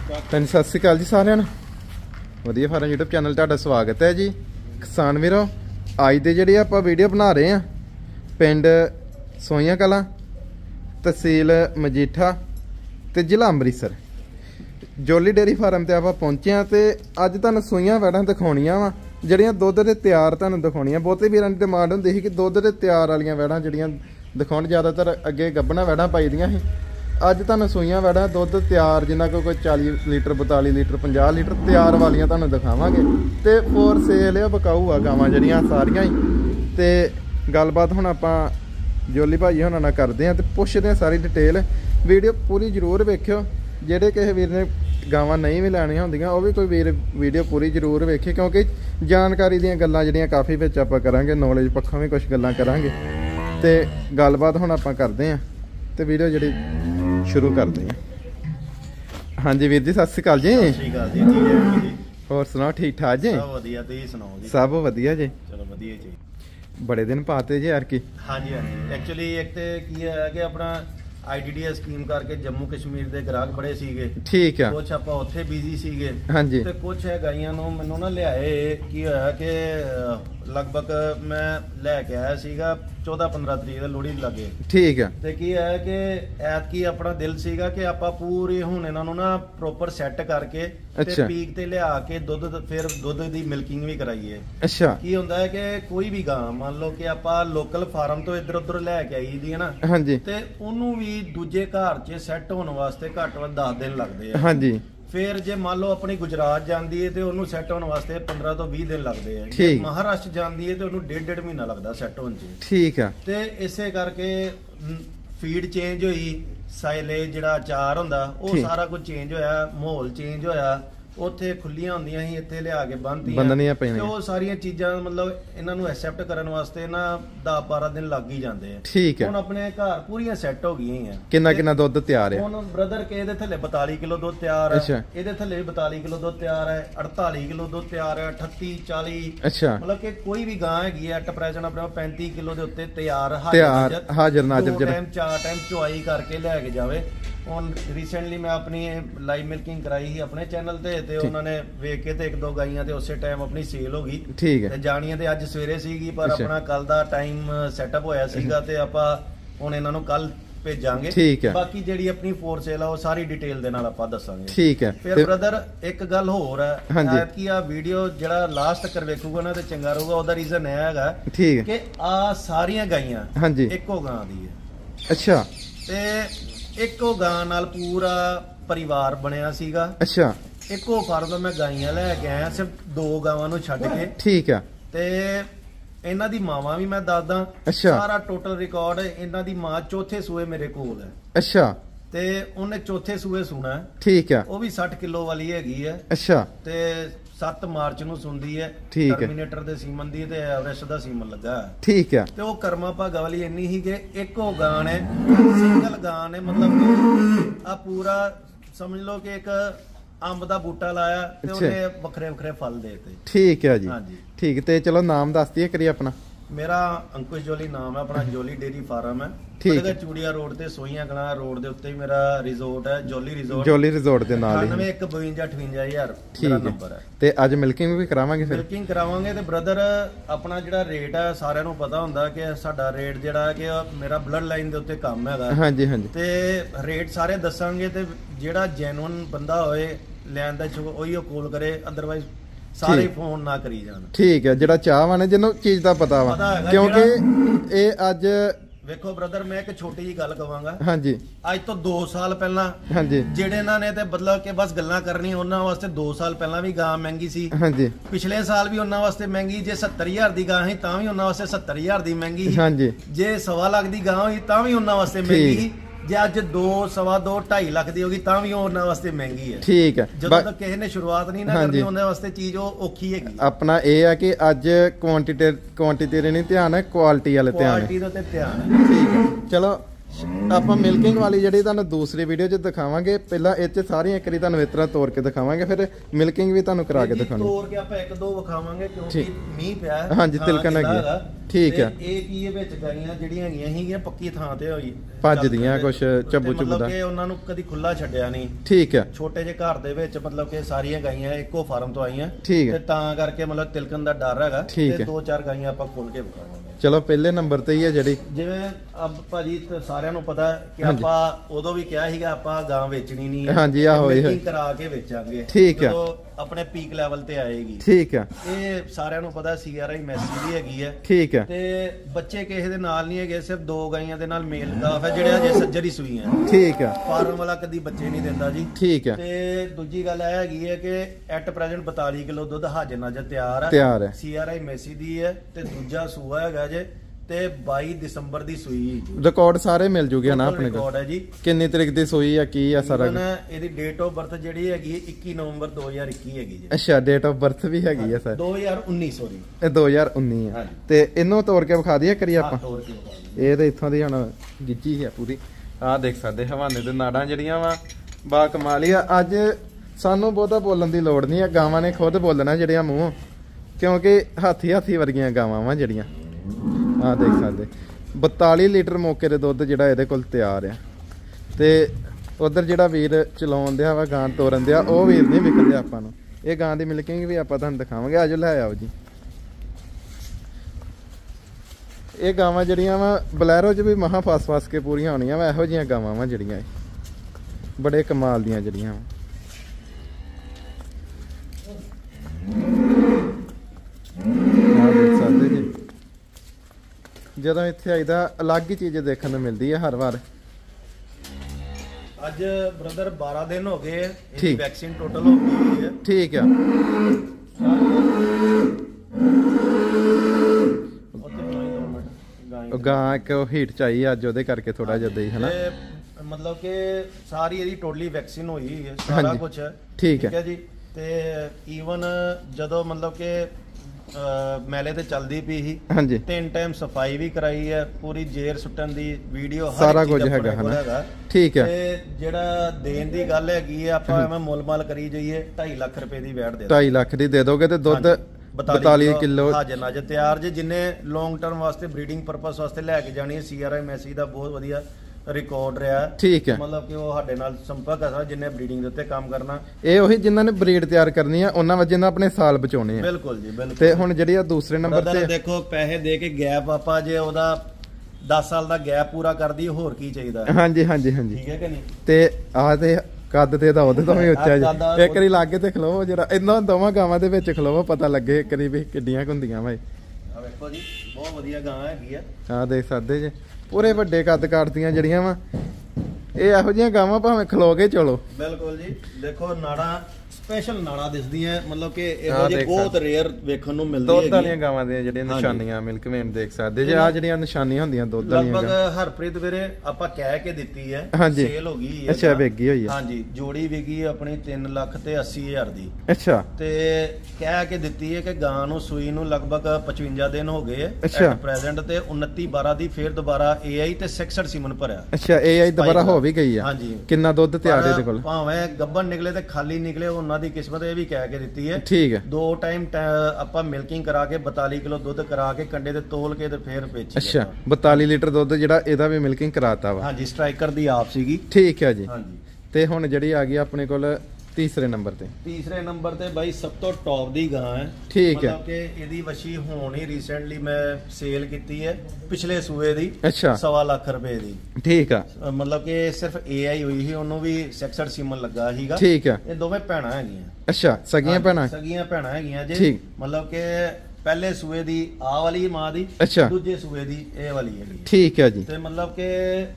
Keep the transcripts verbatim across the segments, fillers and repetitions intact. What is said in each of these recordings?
ਹਾਂਜੀ ਸਤਿ ਸ਼੍ਰੀ ਅਕਾਲ ਜੀ ਸਾਰਿਆਂ ਨੂੰ। ਵਧੀਆ ਫਾਰਮ YouTube ਚੈਨਲ ਤੁਹਾਡਾ ਸਵਾਗਤ ਹੈ ਜੀ। ਕਿਸਾਨ ਵੀਰੋ, ਅੱਜ ਦੇ ਜਿਹੜੇ ਆਪਾਂ ਵੀਡੀਓ ਬਣਾ ਰਹੇ ਆ ਪਿੰਡ ਸੋਈਆਂ ਕਲਾਂ, ਤਹਿਸੀਲ ਮਜੀਠਾ ਤੇ ਜ਼ਿਲ੍ਹਾ ਅੰਮ੍ਰਿਤਸਰ, ਜੋਲੀ ਡੇਰੀ ਫਾਰਮ ਤੇ ਆਪਾਂ ਪਹੁੰਚੇ ਆ ਤੇ ਅੱਜ ਤੁਹਾਨੂੰ ਸੋਈਆਂ ਵੈੜਾਂ ਦਿਖਾਉਣੀਆਂ ਵਾ ਜਿਹੜੀਆਂ ਦੁੱਧ ਦੇ ਤਿਆਰ ਤੁਹਾਨੂੰ ਦਿਖਾਉਣੀਆਂ। ਬਹੁਤੇ ਵੀਰਾਂ ਦੀ ਡਿਮਾਂਡ ਹੁੰਦੀ ਸੀ ਕਿ ਦੁੱਧ ਦੇ ਤਿਆਰ ਵਾਲੀਆਂ ਵੈੜਾਂ ਜਿਹੜੀਆਂ ਦਿਖਾਉਣ, ਜ਼ਿਆਦਾਤਰ ਅੱਗੇ ਗੱਭਣਾ ਵੈੜਾਂ ਪਾਈ ਦੀਆਂ ਸੀ। ਅੱਜ ਤੁਹਾਨੂੰ ਸੂਈਆਂ ਵੈੜਾਂ ਦੁੱਧ ਤਿਆਰ ਜਿੰਨਾ ਕੋ ਕੋਈ ਚਾਲੀ ਲੀਟਰ ਬਤਾਲੀ ਲੀਟਰ ਪੰਜਾਹ ਲੀਟਰ ਤਿਆਰ ਵਾਲੀਆਂ ਤੁਹਾਨੂੰ ਦਿਖਾਵਾਂਗੇ ਤੇ ਫੋਰ ਸੇਲ ਆ, ਬਕਾਊ ਆ ਗਾਵਾਂ ਜਿਹੜੀਆਂ ਸਾਰੀਆਂ ਹੀ। ਤੇ ਗੱਲਬਾਤ ਹੁਣ ਆਪਾਂ ਜੋਲੀ ਭਾਜੀ ਹੁਣਾਂ ਨਾਲ ਕਰਦੇ ਆ ਤੇ ਪੁੱਛਦੇ ਆ ਸਾਰੀ ਡਿਟੇਲ। ਵੀਡੀਓ ਪੂਰੀ ਜ਼ਰੂਰ ਵੇਖਿਓ। ਜਿਹੜੇ ਕਿਸੇ ਵੀਰ ਨੇ ਗਾਵਾਂ ਨਹੀਂ ਵੀ ਲੈਣੀਆਂ ਹੁੰਦੀਆਂ ਉਹ ਵੀ ਕੋਈ ਵੀਰ ਵੀਡੀਓ ਪੂਰੀ ਜ਼ਰੂਰ ਵੇਖੇ, ਕਿਉਂਕਿ ਜਾਣਕਾਰੀ ਦੀਆਂ ਗੱਲਾਂ ਜਿਹੜੀਆਂ ਕਾਫੀ ਵਿੱਚ ਆਪਾਂ ਕਰਾਂਗੇ, ਨੌਲੇਜ ਪੱਖੋਂ ਵੀ ਕੁਝ ਗੱਲਾਂ ਕਰਾਂਗੇ। ਤੇ ਗੱਲਬਾਤ ਹੁਣ ਆਪਾਂ ਕਰਦੇ ਆ ਤੇ ਵੀਡੀਓ ਜਿਹੜੀ ਸ਼ੁਰੂ ਕਰਦੇ ਆ। ਹਾਂਜੀ ਵੀਰ ਜੀ ਸਤਿ ਸ਼੍ਰੀ ਅਕਾਲ ਜੀ। ਸਤਿ ਸ਼੍ਰੀ ਅਕਾਲ ਜੀ। ਠੀਕ ਜੀ। ਹੋਰ ਸੁਣਾਓ, ਠੀਕ ਠਾਕ ਜੀ? ਸਭ ਵਧੀਆ, ਤੁਸੀਂ ਸੁਣਾਓ ਜੀ? ਸਭ ਵਧੀਆ ਜੀ। ਚਲੋ ਵਧੀਆ ਜੀ। ਬੜੇ ਦਿਨ ਪਾਤੇ ਜੀ ਯਾਰ ਕੀ? ਹਾਂਜੀ ਹਾਂਜੀ, ਐਕਚੁਅਲੀ ਇੱਕ ਤੇ ਕੀ ਹੈ ਕਿ ਆਪਣਾ I D D S scheme ਕਰਕੇ ਜੰਮੂ ਕਸ਼ਮੀਰ ਦੇ ਗ੍ਰਾਹਕ ਬੜੇ ਸੀਗੇ। ਠੀਕ ਆ। ਕੁਝ ਆਪਾਂ ਉੱਥੇ ਬਿਜ਼ੀ ਸੀਗੇ। ਹਾਂਜੀ। ਤੇ ਕੁਝ ਹੈ ਗਾਈਆਂ ਨੂੰ ਮੈਨੂੰ ਨਾ ਲਿਆਏ, ਕੀ ਹੋਇਆ ਕਿ ਲਗਭਗ ਮੈਂ ਲੈ ਕੇ ਆਇਆ ਸੀਗਾ ਚੌਦਾਂ ਪੰਦਰਾਂ ਤਰੀਕ ਦਾ ਲੋਹੜੀ ਲੱਗੇ। ਠੀਕ ਆ। ਤੇ ਕੀ ਹੈ ਕਿ ਐਤਕੀ ਆਪਣਾ ਦਿਲ ਸੀਗਾ ਕਿ ਆਪਾਂ ਪੂਰੀ ਹੁਣ ਇਹਨਾਂ ਨੂੰ ਨਾ ਪ੍ਰੋਪਰ ਸੈੱਟ ਕਰਕੇ ਤੇ ਪੀਕ ਤੇ ਲਿਆ ਕੇ ਦੁੱਧ ਫਿਰ ਦੁੱਧ ਦੀ ਮਿਲਕਿੰਗ ਵੀ ਕਰਾਈਏ। ਅੱਛਾ। ਕੀ ਹੁੰਦਾ ਹੈ ਕਿ ਕੋਈ ਵੀ ਗਾਂ ਮੰਨ ਲਓ ਕਿ ਆਪਾਂ ਲੋਕਲ ਫਾਰਮ ਤੋਂ ਇੱਧਰ ਉੱਧਰ ਲੈ ਕੇ ਆਈ ਦੀ ਹੈ ਨਾ। ਹਾਂਜੀ। ਤੇ ਉਹਨੂੰ ਵੀ ਦੂਜੇ ਘਰ 'ਚ ਸੈੱਟ ਹੋਣ ਵਾਸਤੇ ਘੱਟ ਵੱਧ ਦਸ ਦਿਨ ਲੱਗਦੇ ਆ। ਹਾਂਜੀ। ਫਿਰ ਜੇ ਮੰਨ ਲਓ ਆਪਣੀ ਗੁਜਰਾਤ ਜਾਂਦੀ ਹੈ ਤੇ ਉਹਨੂੰ ਸੈੱਟ ਹੋਣ ਵਾਸਤੇ ਪੰਦਰਾਂ ਤੋਂ ਵੀਹ ਦਿਨ ਲੱਗਦੇ ਆ। ਠੀਕ। ਮਹਾਰਾਸ਼ਟਰ ਜਾਂਦੀ ਹੈ ਤੇ ਉਹਨੂੰ ਡੇਢ ਡੇਢ ਮਹੀਨਾ ਲੱਗਦਾ ਸੈੱਟ ਹੋਣ 'ਚ। ਠੀਕ ਆ। ਤੇ ਇਸੇ ਕਰਕੇ ਫੀਡ ਚੇਂਜ ਹੋਈ, ਸਾਈਲੇਜ ਜਿਹੜਾ ਅਚਾਰ ਹੁੰਦਾ ਉਹ ਸਾਰਾ ਕੁਝ ਚੇਂਜ ਹੋਇਆ, ਮਾਹੌਲ ਚੇਂਜ ਹੋਇਆ। ਉੱਥੇ ਖੁੱਲੀਆਂ ਹੁੰਦੀਆਂ ਸੀ, ਇੱਥੇ ਲਿਆ ਕੇ ਬੰਨ੍ਹਤੀਆਂ ਬੰਨਣੀਆਂ ਪਈਆਂ ਤੇ ਉਹ ਸਾਰੀਆਂ ਚੀਜ਼ਾਂ ਮਤਲਬ ਇਹਨਾਂ ਨੂੰ ਐਕਸੈਪਟ ਕਰਨ ਵਾਸਤੇ ਨਾ ਦਸ ਬਾਰਾਂ ਦਿਨ ਲੱਗ ਹੀ ਜਾਂਦੇ ਆ। ਠੀਕ ਹੈ। ਹੁਣ ਆਪਣੇ ਘਰ ਪੂਰੀਆਂ ਸੈੱਟ ਹੋ ਗਈਆਂ ਆ। ਕਿੰਨਾ ਕਿੰਨਾ ਦੁੱਧ ਤਿਆਰ ਹੈ ਹੁਣ ਬ੍ਰਦਰ ਕੇ ਇਹਦੇ ਥੱਲੇ ਬਤਾਲੀ ਕਿਲੋ ਦੁੱਧ ਤਿਆਰ ਹੈ, ਇਹਦੇ ਥੱਲੇ ਵੀ ਬਤਾਲੀ ਕਿਲੋ ਦੁੱਧ ਤਿਆਰ ਹੈ, ਅੜਤਾਲੀ ਕਿਲੋ ਦੁੱਧ ਤਿਆਰ ਹੈ, ਅਠੱਤੀ ਚਾਲੀ। ਅੱਛਾ। ਮਤਲਬ ਕਿ ਕੋਈ ਵੀ ਗਾਂ ਹੈਗੀ ਹੈ ਐਟ ਪ੍ਰੈਜ਼ੈਂਟ ਆਪਣੇ ਪੈਂਤੀ ਕਿਲੋ ਦੇ ਉੱਤੇ ਤਿਆਰ ਹਾਜ਼ਰ ਹਾਜ਼ਰ ਨਾਜ਼ਰ ਜਿਹੜਾ ਟਾਈਮ ਚਾਰ ਟਾਈਮ ਚੁਆਈ ਕਰਕੇ ਲੈ ਕੇ ਜਾਵੇ। ਹੁਣ ਰੀਸੈਂਟਲੀ ਮੈਂ ਆਪਣੀ ਲਾਈਵ ਮਿਲਕਿੰਗ ਕਰਾਈ ਸੀ ਆਪਣੇ ਚੈਨਲ ਤੇ ਤੇ ਉਹਨਾਂ ਨੇ ਵੇਖ ਕੇ ਤੇ ਇੱਕ ਦੋ ਗਾਈਆਂ ਤੇ ਉਸੇ ਟਾਈਮ ਆਪਣੀ ਸੇਲ ਹੋ ਗਈ। ਠੀਕ ਹੈ। ਤੇ ਜਾਣੀਆਂ ਤੇ ਅੱਜ ਸਵੇਰੇ ਸੀਗੀ ਪਰ ਆਪਣਾ ਕੱਲ ਦਾ ਟਾਈਮ ਸੈਟਅਪ ਹੋਇਆ ਸੀਗਾ ਤੇ ਆਪਾਂ ਹੁਣ ਇਹਨਾਂ ਨੂੰ ਕੱਲ ਭੇਜਾਂਗੇ। ਠੀਕ ਹੈ। ਬਾਕੀ ਜਿਹੜੀ ਆਪਣੀ ਫੋਰ ਸੇਲ ਆ ਉਹ ਸਾਰੀ ਡਿਟੇਲ ਦੇ ਨਾਲ ਆਪਾਂ ਦੱਸਾਂਗੇ। ਠੀਕ ਹੈ। ਫਿਰ ਬ੍ਰਦਰ ਇੱਕ ਗੱਲ ਹੋਰ ਹੈ ਕਿ ਆ ਵੀਡੀਓ ਜਿਹੜਾ ਲਾਸਟ ਤੱਕ ਵੇਖੂਗਾ ਨਾ ਤੇ ਚੰਗਾ ਰਹੂਗਾ। ਉਹਦਾ ਰੀਜ਼ਨ ਇਹ ਹੈਗਾ ਠੀਕ ਕਿ ਆ ਸਾਰੀਆਂ ਗਾਈਆਂ ਹਾਂਜੀ ਇੱਕੋ ਗਾਂ ਦੀ ਹੈ। ਅੱਛਾ। ਤੇ ਇੱਕੋ ਗਾਂ ਨਾਲ ਪੂਰਾ ਪਰਿਵਾਰ ਬਣਿਆ ਸੀਗਾ। ਅੱਛਾ। ਇੱਕੋ ਫਾਰਮ ਤੋਂ ਮੈਂ ਗਾਈਆਂ ਲੈ ਕੇ ਆਇਆ, ਸਿਰਫ ਦੋ ਗਾਵਾਂ ਨੂੰ ਛੱਡ ਕੇ। ਠੀਕ ਆ। ਤੇ ਇਹਨਾਂ ਦੀ ਮਾਵਾਂ ਵੀ ਮੈਂ ਦੱਸਦਾ, ਸਾਰਾ ਟੋਟਲ ਰਿਕਾਰਡ। ਇਹਨਾਂ ਦੀ ਮਾਂ ਚੌਥੇ ਸੂਏ ਮੇਰੇ ਕੋਲ ਹੈ। ਅੱਛਾ। ਤੇ ਉਹਨੇ ਚੌਥੇ ਸੂਏ ਸੁਣਾ। ਠੀਕ ਆ। ਉਹ ਵੀ ਸੱਠ ਕਿਲੋ ਵਾਲੀ ਹੈਗੀ ਹੈ। ਅੱਛਾ। ਤੇ ਸੱਤ ਮਾਰਚ ਨੂੰ ਸੁਣਦੀ ਹੈ। ਠੀਕ ਹੈ। ਟਰਮੀਨੇਟਰ ਦੇ ਸੀਮਨ ਦੀ ਤੇ ਐਵਰੇਸਟ ਦਾ ਸੀਮਨ ਲੱਗਾ। ਠੀਕ ਆ। ਤੇ ਉਹ ਕਰਮਾ ਭਾਗਾ ਵਾਲੀ ਇੰਨੀ ਸੀ ਕਿ ਇੱਕੋ ਗਾਂ ਨੇ, ਸਿੰਗਲ ਗਾਂ ਨੇ, ਮਤਲਬ ਆ ਪੂਰਾ ਸਮਝ ਲਓ ਕਿ ਇੱਕ ਅੰਬ ਦਾ ਬੂਟਾ ਲਾਇਆ ਤੇ ਉਹਨੇ ਵੱਖਰੇ ਵੱਖਰੇ ਫਲ ਦੇਤੇ। ਠੀਕ ਹੈ ਜੀ। ਹਾਂਜੀ ਠੀਕ। ਤੇ ਚਲੋ ਨਾਮ ਦੱਸ ਦਈਏ ਕਰੀ ਆਪਣਾ। ਮੇਰਾ ਅੰਕੁਸ਼ ਜੋਲੀ ਨਾਮ ਹੈ ਆਪਣਾ। ਜੋਲੀ ਡੇਰੀ ਫਾਰਮ ਹੈ। ਠੀਕ ਹੈ। ਚੂੜੀਆ ਰੋਡ ਤੇ ਸੋਈਆਂ ਕਲਾਂ ਰੋਡ ਦੇ ਉੱਤੇ ਹੀ ਮੇਰਾ ਰਿਜ਼ੋਰਟ ਹੈ, ਜੋਲੀ ਰਿਜ਼ੋਰਟ। ਜੋਲੀ ਰਿਜ਼ੋਰਟ ਦੇ ਨਾਲ ਹੀ ਅਠਾਨਵੇਂ ਇੱਕ ਬਵੰਜਾ ਅਠਵੰਜਾ ਹਜ਼ਾਰ ਮੇਰਾ ਨੰਬਰ ਹੈ। ਤੇ ਅੱਜ ਮਿਲਕਿੰਗ ਵੀ ਕਰਾਵਾਂਗੇ ਫਿਰ? ਮਿਲਕਿੰਗ ਕਰਾਵਾਂਗੇ। ਤੇ ਬ੍ਰਦਰ ਆਪਣਾ ਜਿਹੜਾ ਰੇਟ ਹੈ ਸਾਰਿਆਂ ਨੂੰ ਪਤਾ ਹੁੰਦਾ ਕਿ ਸਾਡਾ ਰੇਟ ਜਿਹੜਾ ਕਿ ਮੇਰਾ ਬਲੱਡ ਲਾਈਨ ਦੇ ਉੱਤੇ ਕੰਮ ਹੈਗਾ। ਹਾਂਜੀ ਹਾਂਜੀ। ਤੇ ਰੇਟ ਸਾਰੇ ਦੱਸਾਂਗੇ ਤੇ ਜਿਹੜਾ ਜੈਨੂਇਨ ਬੰਦਾ ਹੋਏ ਲੈਣ ਦਾ ਉਹੀ ਉਹ ਕੋਲ ਕਰੇ, ਅਦਰਵਾਈਜ਼ ਸਾਰੇ ਫੋਨ ਨਾ ਕਰੀ ਜਾਣ। ਠੀਕ ਹੈ। ਜਿਹੜਾ ਚਾਹਵਾਨ ਹੈ ਜਿਹਨੂੰ ਚੀਜ਼ ਦਾ ਪਤਾ ਵਾ, ਕਿਉਂਕਿ ਇਹ ਅੱਜ ਵੇਖੋ ਬ੍ਰਦਰ ਮੈਂ ਇੱਕ ਛੋਟੀ ਜੀ ਗੱਲ ਕਵਾਂਗਾ। ਹਾਂਜੀ। ਅੱਜ ਤੋਂ ਦੋ ਸਾਲ ਪਹਿਲਾਂ ਹਾਂਜੀ ਜਿਹੜੇ ਇਹਨਾਂ ਨੇ ਤੇ ਬਦਲਾ ਕੇ ਬਸ ਗੱਲਾਂ ਕਰਨੀਆਂ, ਉਹਨਾਂ ਵਾਸਤੇ ਦੋ ਸਾਲ ਪਹਿਲਾਂ ਵੀ ਗਾਂ ਮਹਿੰਗੀ ਸੀ। ਹਾਂਜੀ। ਪਿਛਲੇ ਸਾਲ ਵੀ ਉਹਨਾਂ ਵਾਸਤੇ ਮਹਿੰਗੀ। ਜੇ ਸੱਤਰ ਹਜ਼ਾਰ ਦੀ ਗਾਂ ਸੀ ਤਾਂ ਵੀ ਉਹਨਾਂ ਵਾਸਤੇ ਸੱਤਰ ਹਜ਼ਾਰ ਦੀ ਮਹਿੰਗੀ ਸੀ। ਹਾਂਜੀ। ਜੇ ਸਵਾ ਲੱਖ ਦੀ ਗਾਂ ਹੋਈ ਤਾਂ ਵੀ ਉਹਨਾਂ ਵਾਸਤੇ ਮਹਿੰਗੀ ਸੀ। ਜੇ ਅੱਜ ਦੋ ਸਵਾ ਦੋ ਢਾਈ ਲੱਖ ਦੀ ਹੋਗੀ ਤਾਂ ਵੀ ਉਹਨਾਂ ਵਾਸਤੇ ਮਹਿੰਗੀ ਹੈ। ਠੀਕ ਹੈ। ਜਦੋਂ ਤੱਕ ਕਿਸੇ ਨੇ ਸ਼ੁਰੂਆਤ ਨਹੀਂ ਨਾ ਕਰਨੀ ਉਹਨਾਂ ਵਾਸਤੇ ਚੀਜ਼ ਉਹ ਔਖੀ ਹੈਗੀ। ਆਪਣਾ ਇਹ ਆ ਕਿ ਅੱਜ ਕੁਆਂਟੀਟੀ ਕੁਆਂਟੀਟੀ ਨਹੀਂ ਧਿਆਨ ਹੈ, ਕੁਆਲਿਟੀ ਵਾਲੇ ਧਿਆਨ ਹੈ। ਕੁਆਲਿਟੀ ਦਾ ਤੇ ਧਿਆਨ ਹੈ। ਠੀਕ ਹੈ। ਚਲੋ ਆਪਾਂ ਮਿਲਕਿੰਗ ਵਾਲੀ ਜਿਹੜੀ ਤੁਹਾਨੂੰ ਦੂਸਰੀ ਵੀਡੀਓ 'ਚ ਦਿਖਾਵਾਂਗੇ, ਪਹਿਲਾਂ ਇਹ 'ਚ ਸਾਰੀਆਂ ਇੱਕ ਵਾਰੀ ਤੁਹਾਨੂੰ ਇਸ ਤਰ੍ਹਾਂ ਤੋੜ ਕੇ ਦਿਖਾਵਾਂਗੇ, ਫਿਰ ਮਿਲਕਿੰਗ ਵੀ ਤੁਹਾਨੂੰ ਕਰਾ ਕੇ ਦਿਖਾਉਣੀ। ਤੋੜ ਕੇ ਆਪਾਂ ਇੱਕ ਦੋ ਵਿਖਾਵਾਂਗੇ ਕਿਉਂਕਿ ਮੀਂਹ ਪਿਆ ਹੈ। ਹਾਂਜੀ ਤਿਲਕਣ ਹੈਗੀ ਆ। ਠੀਕ ਆ। ਇਹ ਕੀ ਇਹ ਵਿੱਚ ਗਾਈਆਂ ਜਿਹੜੀਆਂ ਹੈਗੀਆਂ ਸੀਗੀਆਂ ਪੱਕੀ ਥਾਂ ਤੇ ਹੋਈ ਭੱਜਦੀਆਂ ਕੁਛ ਚੱਬੂ ਚੁੱਬੂ ਦਾ, ਮਤਲਬ ਕਿ ਉਹਨਾਂ ਨੂੰ ਕਦੀ ਖੁੱਲਾ ਛੱਡਿਆ ਨਹੀਂ। ਠੀਕ ਆ। ਛੋਟੇ ਜਿਹੇ ਘਰ ਦੇ ਵਿੱਚ ਮਤਲਬ ਕਿ ਸਾਰੀਆਂ ਗਾਈਆਂ ਇੱਕੋ ਫਾਰਮ ਤੋਂ ਆਈਆਂ ਠੀਕ ਤੇ ਤਾਂ ਕਰਕੇ ਮਤਲਬ ਤਿਲਕਣ ਦਾ ਡਰ ਹੈਗਾ ਤੇ ਦੋ ਚਾਰ ਗਾਈਆਂ ਆਪਾਂ ਖੋਲ ਕੇ ਵਿਖਾਵਾਂਗੇ। ਚਲੋ ਪਹਿਲੇ ਨੰਬਰ ਤੇ ਹੀ ਹੈ ਜਿਹੜੀ, ਜਿਵੇਂ ਅਬ ਭਾਜੀ ਸਾਰਿਆਂ ਨੂੰ ਪਤਾ ਕਿ ਆਪਾਂ ਉਦੋਂ ਵੀ ਕਿਹਾ ਸੀਗਾ ਆਪਾਂ ਗਾਂ ਵੇਚਣੀ ਨਹੀਂ ਹੈ। ਹਾਂਜੀ ਆਹੋ ਮਿਲਕਿੰਗ ਕਰਾ ਕੇ ਵੇਚਾਂਗੇ। ਠੀਕ ਆ। ਆਪਣੇ ਪੀਕ ਲੈਵਲ ਤੇ ਆਏਗੀ। ਠੀਕ ਆ। ਇਹ ਸਾਰਿਆਂ ਨੂੰ ਪਤਾ ਸੀ ਆਰ ਆਈ ਮੈਸੀ ਦੀ ਹੈਗੀ ਹੈ। ਠੀਕ ਆ। ਤੇ ਬੱਚੇ ਕਿਸੇ ਦੇ ਨਾਲ ਨਹੀਂ ਹੈਗੇ, ਸਿਰਫ ਦੋ ਗਾਈਆਂ ਦੇ ਨਾਲ ਮੇਲ ਗਾਫ ਹੈ ਜਿਹੜੇ ਅਜੇ ਸੱਜਰੀ ਸੂਈ ਹੈ। ਠੀਕ ਆ। ਫਾਰਮ ਵਾਲਾ ਕਦੀ ਬੱਚੇ ਨਹੀਂ ਦਿੰਦਾ ਜੀ। ਠੀਕ ਆ। ਤੇ ਦੂਜੀ ਗੱਲ ਇਹ ਹੈਗੀ ਹੈ ਕਿ ਐਟ ਪ੍ਰੈਜ਼ੈਂਟ ਬਤਾਲੀ ਕਿਲੋ ਦੁੱਧ ਹਾਜ਼ਰ ਨਾਜ਼ਰ ਤਿਆਰ ਹੈ। ਤਿਆਰ ਹੈ। ਸੀ ਆਰ ਆਈ ਮੈਸੀ ਦੀ ਹੈ ਤੇ ਦੂਜਾ ਸੂਆ ਹੈਗਾ ਜੇ ਤੇ ਬਾਈ ਦਸੰਬਰ ਦੀ ਸੂਈ। ਰਿਕਾਰਡ ਸਾਰੇ ਮਿਲ ਜੂਗੇ ਨਾ ਆਪਣੇ ਕੋਲ। ਰਿਕਾਰਡ ਹੈ ਜੀ। ਕਿੰਨੀ ਤਰੀਕ ਦੀ ਸੂਈ ਆ ਕੀ ਆ ਸਾਰਾ। ਇਹਦੀ ਡੇਟ ਆਫ ਬਰਥ ਜਿਹੜੀ ਹੈਗੀ ਇੱਕੀ ਨਵੰਬਰ ਦੋ ਹਜ਼ਾਰ ਇੱਕੀ ਹੈਗੀ ਜੀ। ਅੱਛਾ ਡੇਟ ਆਫ ਬਰਥ ਵੀ ਹੈਗੀ ਆ ਸਰ। ਦੋ ਹਜ਼ਾਰ ਉੱਨੀ ਸੌਰੀ ਇਹ ਦੋ ਹਜ਼ਾਰ ਉੱਨੀ ਆ। ਤੇ ਇਹਨੂੰ ਤੋੜ ਕੇ ਵਿਖਾ ਦਈਏ ਕਰੀ ਆਪਾਂ। ਇਹ ਤੇ ਇੱਥੋਂ ਦੀ ਹੁਣ ਗਿੱਜੀ ਹੈ ਪੂਰੀ। ਆਹ ਦੇਖ ਸਕਦੇ ਹਵਾਨੇ ਦੇ ਨਾੜਾਂ ਜਿਹੜੀਆਂ ਵਾ ਬਾ ਕਮਾਲ ਆ। ਅੱਜ ਸਾਨੂੰ ਬਹੁਤਾ ਬੋਲਣ ਦੀ ਲੋੜ ਨਹੀਂ ਆ, ਗਾਵਾਂ ਨੇ ਖੁਦ ਬੋਲਣਾ ਜਿਹੜੀਆਂ ਮੂੰਹ, ਕਿਉਂਕਿ ਹਾਥੀ ਹਾਥੀ ਵਰਗੀਆਂ ਗਾਵਾਂ ਵਾ ਜਿਹੜੀਆਂ। ਆਹ ਦੇਖ ਸਕਦੇ ਬਤਾਲੀ ਲੀਟਰ ਮੌਕੇ ਦੇ ਦੁੱਧ ਜਿਹੜਾ ਇਹਦੇ ਕੋਲ ਤਿਆਰ ਆ। ਤੇ ਉਧਰ ਜਿਹੜਾ ਵੀਰ ਚਲਾਉਣ ਦਿਆ ਵਾ ਗਾਂ ਤੋਰਨ ਦਿਆ ਉਹ ਵੀਰ ਨਹੀਂ ਵਿਕਦੇ ਆਪਾਂ ਨੂੰ। ਇਹ ਗਾਂ ਦੀ ਮਿਲਕਿੰਗ ਵੀ ਆਪਾਂ ਤੁਹਾਨੂੰ ਦਿਖਾਵਾਂਗੇ। ਆਜੋ ਲੈ ਆਓ ਜੀ। ਇਹ ਗਾਵਾਂ ਜਿਹੜੀਆਂ ਵਾ ਬਲੈਰੋ 'ਚ ਵੀ ਮਹਾ ਫਸ ਫਸ ਕੇ ਪੂਰੀਆਂ ਹੋਣੀਆਂ ਵਾ। ਇਹੋ ਜਿਹੀਆਂ ਗਾਵਾਂ ਵਾ ਜਿਹੜੀਆਂ ਬੜੇ ਕਮਾਲ ਦੀਆਂ ਜਿਹੜੀਆਂ ਵਾ। ਆਹ ਦੇਖ ਸਕਦੇ ਜੀ ਜਦੋਂ ਇੱਥੇ ਆਈਦਾ ਅਲੱਗ ਹੀ ਚੀਜ਼ ਦੇਖਣ ਨੂੰ ਮਿਲਦੀ ਹੈ ਹਰ ਵਾਰ। ਅੱਜ ਬ੍ਰਦਰ ਬਾਰਾਂ ਦਿਨ ਹੋ ਗਏ ਇਹਦੀ ਵੈਕਸੀਨ ਟੋਟਲ ਹੋ ਗਈ ਹੈ। ਠੀਕ ਆ। ਉਹ ਗਾਂ ਇੱਕ ਹੀਟ ਚਾਹੀ ਅੱਜ ਉਹਦੇ ਕਰਕੇ ਥੋੜਾ ਜਿਹਾ ਦੇਈ ਹਨਾ। ਮਤਲਬ ਕਿ ਸਾਰੀ ਇਹਦੀ ਟੋਟਲੀ ਵੈਕਸੀਨ ਹੋਈ ਹੈ ਸਾਰਾ ਕੁਝ। ਠੀਕ ਹੈ ਜੀ। ਤੇ ਈਵਨ ਜਦੋਂ ਮਤਲਬ ਕਿ ਮੈਲੇ ਤੇ ਚੱਲਦੀ ਪਈ ਸੀ। ਹਾਂਜੀ। ਤਿੰਨ ਟਾਈਮ ਸਫਾਈ ਵੀ ਕਰਾਈ ਹੈ, ਪੂਰੀ ਜੇਰ ਸੁੱਟਣ ਦੀ ਵੀਡੀਓ ਸਾਰਾ ਕੁਝ ਹੈਗਾ ਹਨਾ। ਠੀਕ ਹੈ। ਤੇ ਜਿਹੜਾ ਦੇਣ ਦੀ ਗੱਲ ਹੈਗੀ ਹੈ ਆਪਾਂ ਐਵੇਂ ਮੁੱਲ ਮਾਲ ਕਰੀ ਜਾਈਏ ਢਾਈ ਲੱਖ ਰੁਪਏ ਦੀ ਵੈਟ ਦੇ ਢਾਈ ਲੱਖ ਦੀ ਦੇ ਦੋਗੇ ਤੇ ਦੁੱਧ ਬਤਾਲੀ ਕਿਲੋ ਹਾਜ਼ਰ ਨਾਜ਼ਰ ਤਿਆਰ ਜੇ। ਜਿੰਨੇ ਲੌਂਗ ਟਰਮ ਵਾਸਤੇ ਬਰੀਡਿੰਗ ਪਰਪਸ ਵਾਸਤੇ ਲੈ ਕੇ ਜਾਣੀ ਹੈ ਸੀ ਆਰ ਆਈ ਮੈਸੀ ਦਾ ਬਹੁਤ ਵਧੀਆ ਰਿਕਾਰਡ ਰਿਹਾ। ਠੀਕ ਹੈ। ਮਤਲਬ ਕਿ ਉਹ ਸਾਡੇ ਨਾਲ ਸੰਪਰਕ ਕਰ ਸਕਦਾ ਜਿੰਨੇ ਬਰੀਡਿੰਗ ਦੇ ਉੱਤੇ ਕੰਮ ਕਰਨਾ। ਇਹ ਉਹੀ ਜਿਨ੍ਹਾਂ ਨੇ ਬਰੀਡ ਤਿਆਰ ਕਰਨੀ ਆ ਉਹਨਾਂ ਵਜੇ ਨਾਲ ਆਪਣੇ ਸਾਲ ਬਚਾਉਣੇ ਆ। ਬਿਲਕੁਲ ਜੀ ਬਿਲਕੁਲ। ਤੇ ਹੁਣ ਜਿਹੜੀ ਆ ਦੂਸਰੇ ਨੰਬਰ ਤੇ ਦੇਖੋ ਪੈਸੇ ਦੇ ਕੇ ਗੈਪ ਆਪਾਂ ਜੇ ਉਹਦਾ ਦਸ ਸਾਲ ਦਾ ਗੈਪ ਪੂਰਾ ਕਰਦੀ ਹੋਰ ਕੀ ਚਾਹੀਦਾ। ਹਾਂਜੀ ਹਾਂਜੀ ਹਾਂਜੀ ਠੀਕ ਹੈ ਕਿ ਨਹੀਂ। ਤੇ ਆਹ ਤੇ ਕੱਦ ਤੇ ਦਾ ਉਹਦੇ ਤੋਂ ਵੀ ਉੱਚਾ ਜੀ। ਇੱਕ ਵਾਰੀ ਲਾਗੇ ਤੇ ਖਲੋਵੋ ਜਰਾ ਇਹਨਾਂ ਦੋਵਾਂ ਗਾਵਾਂ ਦੇ ਵਿੱਚ ਖਲੋਵੋ ਪਤਾ ਲੱਗੇ ਇੱਕ ਵਾਰੀ ਵੀ ਕਿੱਡੀਆਂ ਹੁੰਦੀਆਂ ਭਾਈ। ਆ ਵੇਖੋ ਜੀ ਬਹੁਤ ਵਧੀਆ ਗਾਂ ਹੈਗੀ ਆ। ਆਹ ਦੇਖ ਸਕਦੇ ਜੇ ਪੂਰੇ ਵੱਡੇ ਕੱਦ ਕਾਟਦੀਆਂ ਜਿਹੜੀਆਂ ਵਾ ਇਹ ਇਹੋ ਜਿਹੀਆਂ ਗਾਵਾਂ ਭਾਵੇਂ ਖਲੋ ਕੇ ਚਲੋ। ਬਿਲਕੁਲ ਜੀ। ਦੇਖੋ ਨਾੜਾਂ ਸਪੈਸ਼ਲ ਨਾੜਾਂ ਦਿਸਦੀਆਂ ਮਤਲਬ ਕਿ ਇਹੋ ਜਿਹੇ ਬਹੁਤ ਰੇਅਰ ਵੇਖਣ ਨੂੰ ਮਿਲਦੀ ਹੈ। ਦੁੱਧ ਵਾਲੀਆਂ ਗਾਵਾਂ ਦੀਆਂ ਜਿਹੜੀਆਂ ਨਿਸ਼ਾਨੀਆਂ ਮਿਲਕ ਵੇਨ ਦੇਖ ਸਕਦੇ ਜੇ ਆ ਜਿਹੜੀਆਂ ਨਿਸ਼ਾਨੀਆਂ ਹੁੰਦੀਆਂ ਦੁੱਧ ਵਾਲੀਆਂ। ਲਗਭਗ ਹਰਪ੍ਰੀਤ ਵੀਰੇ ਆਪਾਂ ਕਹਿ ਕੇ ਦਿੱਤੀ ਹੈ ਸੇਲ ਹੋ ਗਈ ਹੈ। ਅੱਛਾ ਵਿਕੀ ਹੋਈ ਹੈ। ਹਾਂਜੀ ਜੋੜੀ ਵਿਕੀ ਆਪਣੀ ਤਿੰਨ ਲੱਖ ਤੇ ਅੱਸੀ ਹਜ਼ਾਰ ਦੀ। ਅੱਛਾ। ਤੇ ਕਹਿ ਕੇ ਦਿੱਤੀ ਹੈ ਕਿ ਗਾਂ ਨੂੰ ਸੂਈ ਨੂੰ ਲਗਭਗ ਪਚਵੰਜਾ ਦਿਨ ਹੋ ਗਏ ਐਟ ਪ੍ਰੈਜ਼ੈਂਟ ਤੇ ਉਨੱਤੀ ਬਾਰਾਂ ਦੀ ਫੇਰ ਦੁਬਾਰਾ ਏ ਆਈ ਤੇ ਛਿਆਸਠ ਸੀਮਨ ਭਰਿਆ। ਅੱਛਾ ਏ ਆਈ ਦੁਬਾਰਾ ਹੋ ਵੀ ਗਈ ਆ। ਹਾਂਜੀ। ਕਿੰਨਾ ਦੁੱਧ ਤਿਆਰ ਇਹਦੇ ਕੋਲ ਭਾਵੇਂ ਗੱਬਨ ਨਿਕਲੇ ਤੇ ਖਾਲੀ ਨਿਕਲੇ ਉਹਨਾਂ ਦੀ ਕਿਸਮਤ ਇਹ ਵੀ ਕਹਿ ਕੇ ਦਿੱਤੀ ਹੈ। ਠੀਕ ਹੈ। ਦੋ ਟਾਈਮ ਆਪਾਂ ਮਿਲਕਿੰਗ ਕਰਾ ਕੇ ਬਤਾਲੀ ਕਿਲੋ ਦੁੱਧ ਕਰਾ ਕੇ ਕੰਡੇ ਤੇ ਤੋਲ ਕੇ ਤੇ ਫੇਰ ਵੇਚੀ। ਅੱਛਾ ਬਤਾਲੀ ਲੀਟਰ ਦੁੱਧ ਜਿਹੜਾ ਇਹਦਾ ਵੀ ਮਿਲਕਿੰਗ ਕਰਾਤਾ ਵਾ। ਹਾਂਜੀ ਸਟ੍ਰਾਈਕਰ ਦੀ ਆਪ ਸੀਗੀ। ਠੀਕ ਹੈ ਜੀ। ਹਾਂਜੀ। ਤੇ ਹੁਣ ਜਿਹੜੀ ਆ ਗਈ ਆਪਣੇ ਕੋਲ ਤੀਸਰੇ ਨੰਬਰ ਤੇ ਤੀਸਰੇ ਨੰਬਰ ਤੇ ਬਾਈ ਸਭ ਤੋਂ ਟੌਪ ਦੀ ਗਾਂ ਹੈ। ਠੀਕ ਹੈ। ਮਤਲਬ ਕਿ ਇਹਦੀ ਵਸ਼ੀ ਹੁਣ ਹੀ ਰੀਸੈਂਟਲੀ ਮੈਂ ਸੇਲ ਕੀਤੀ ਹੈ ਪਿਛਲੇ ਸੂਏ ਦੀ। ਅੱਛਾ। ਸਵਾ ਲੱਖ ਰੁਪਏ ਦੀ। ਠੀਕ ਆ। ਮਤਲਬ ਕਿ ਸਿਰਫ ਏ ਆਈ ਹੋਈ ਸੀ ਉਹਨੂੰ ਵੀ ਛਿਆਸਠ ਸੀਮਨ ਲੱਗਾ ਸੀਗਾ। ਠੀਕ ਆ। ਇਹ ਦੋਵੇਂ ਭੈਣਾਂ ਹੈਗੀਆਂ। ਅੱਛਾ ਸਗੀਆਂ ਭੈਣਾਂ ਸਗੀਆਂ ਭੈਣਾਂ ਹੈਗੀਆਂ ਜੀ। ਮਤਲਬ ਕਿ ਪਹਿਲੇ ਸੂਏ ਦੀ ਆ ਵਾਲੀ ਮਾਂ ਦੀ। ਅੱਛਾ। ਦੂਜੇ ਸੂਏ ਦੀ ਇਹ ਵਾਲੀ ਹੈਗੀ। ਠੀਕ ਹੈ ਜੀ। ਤੇ ਮਤਲਬ ਕਿ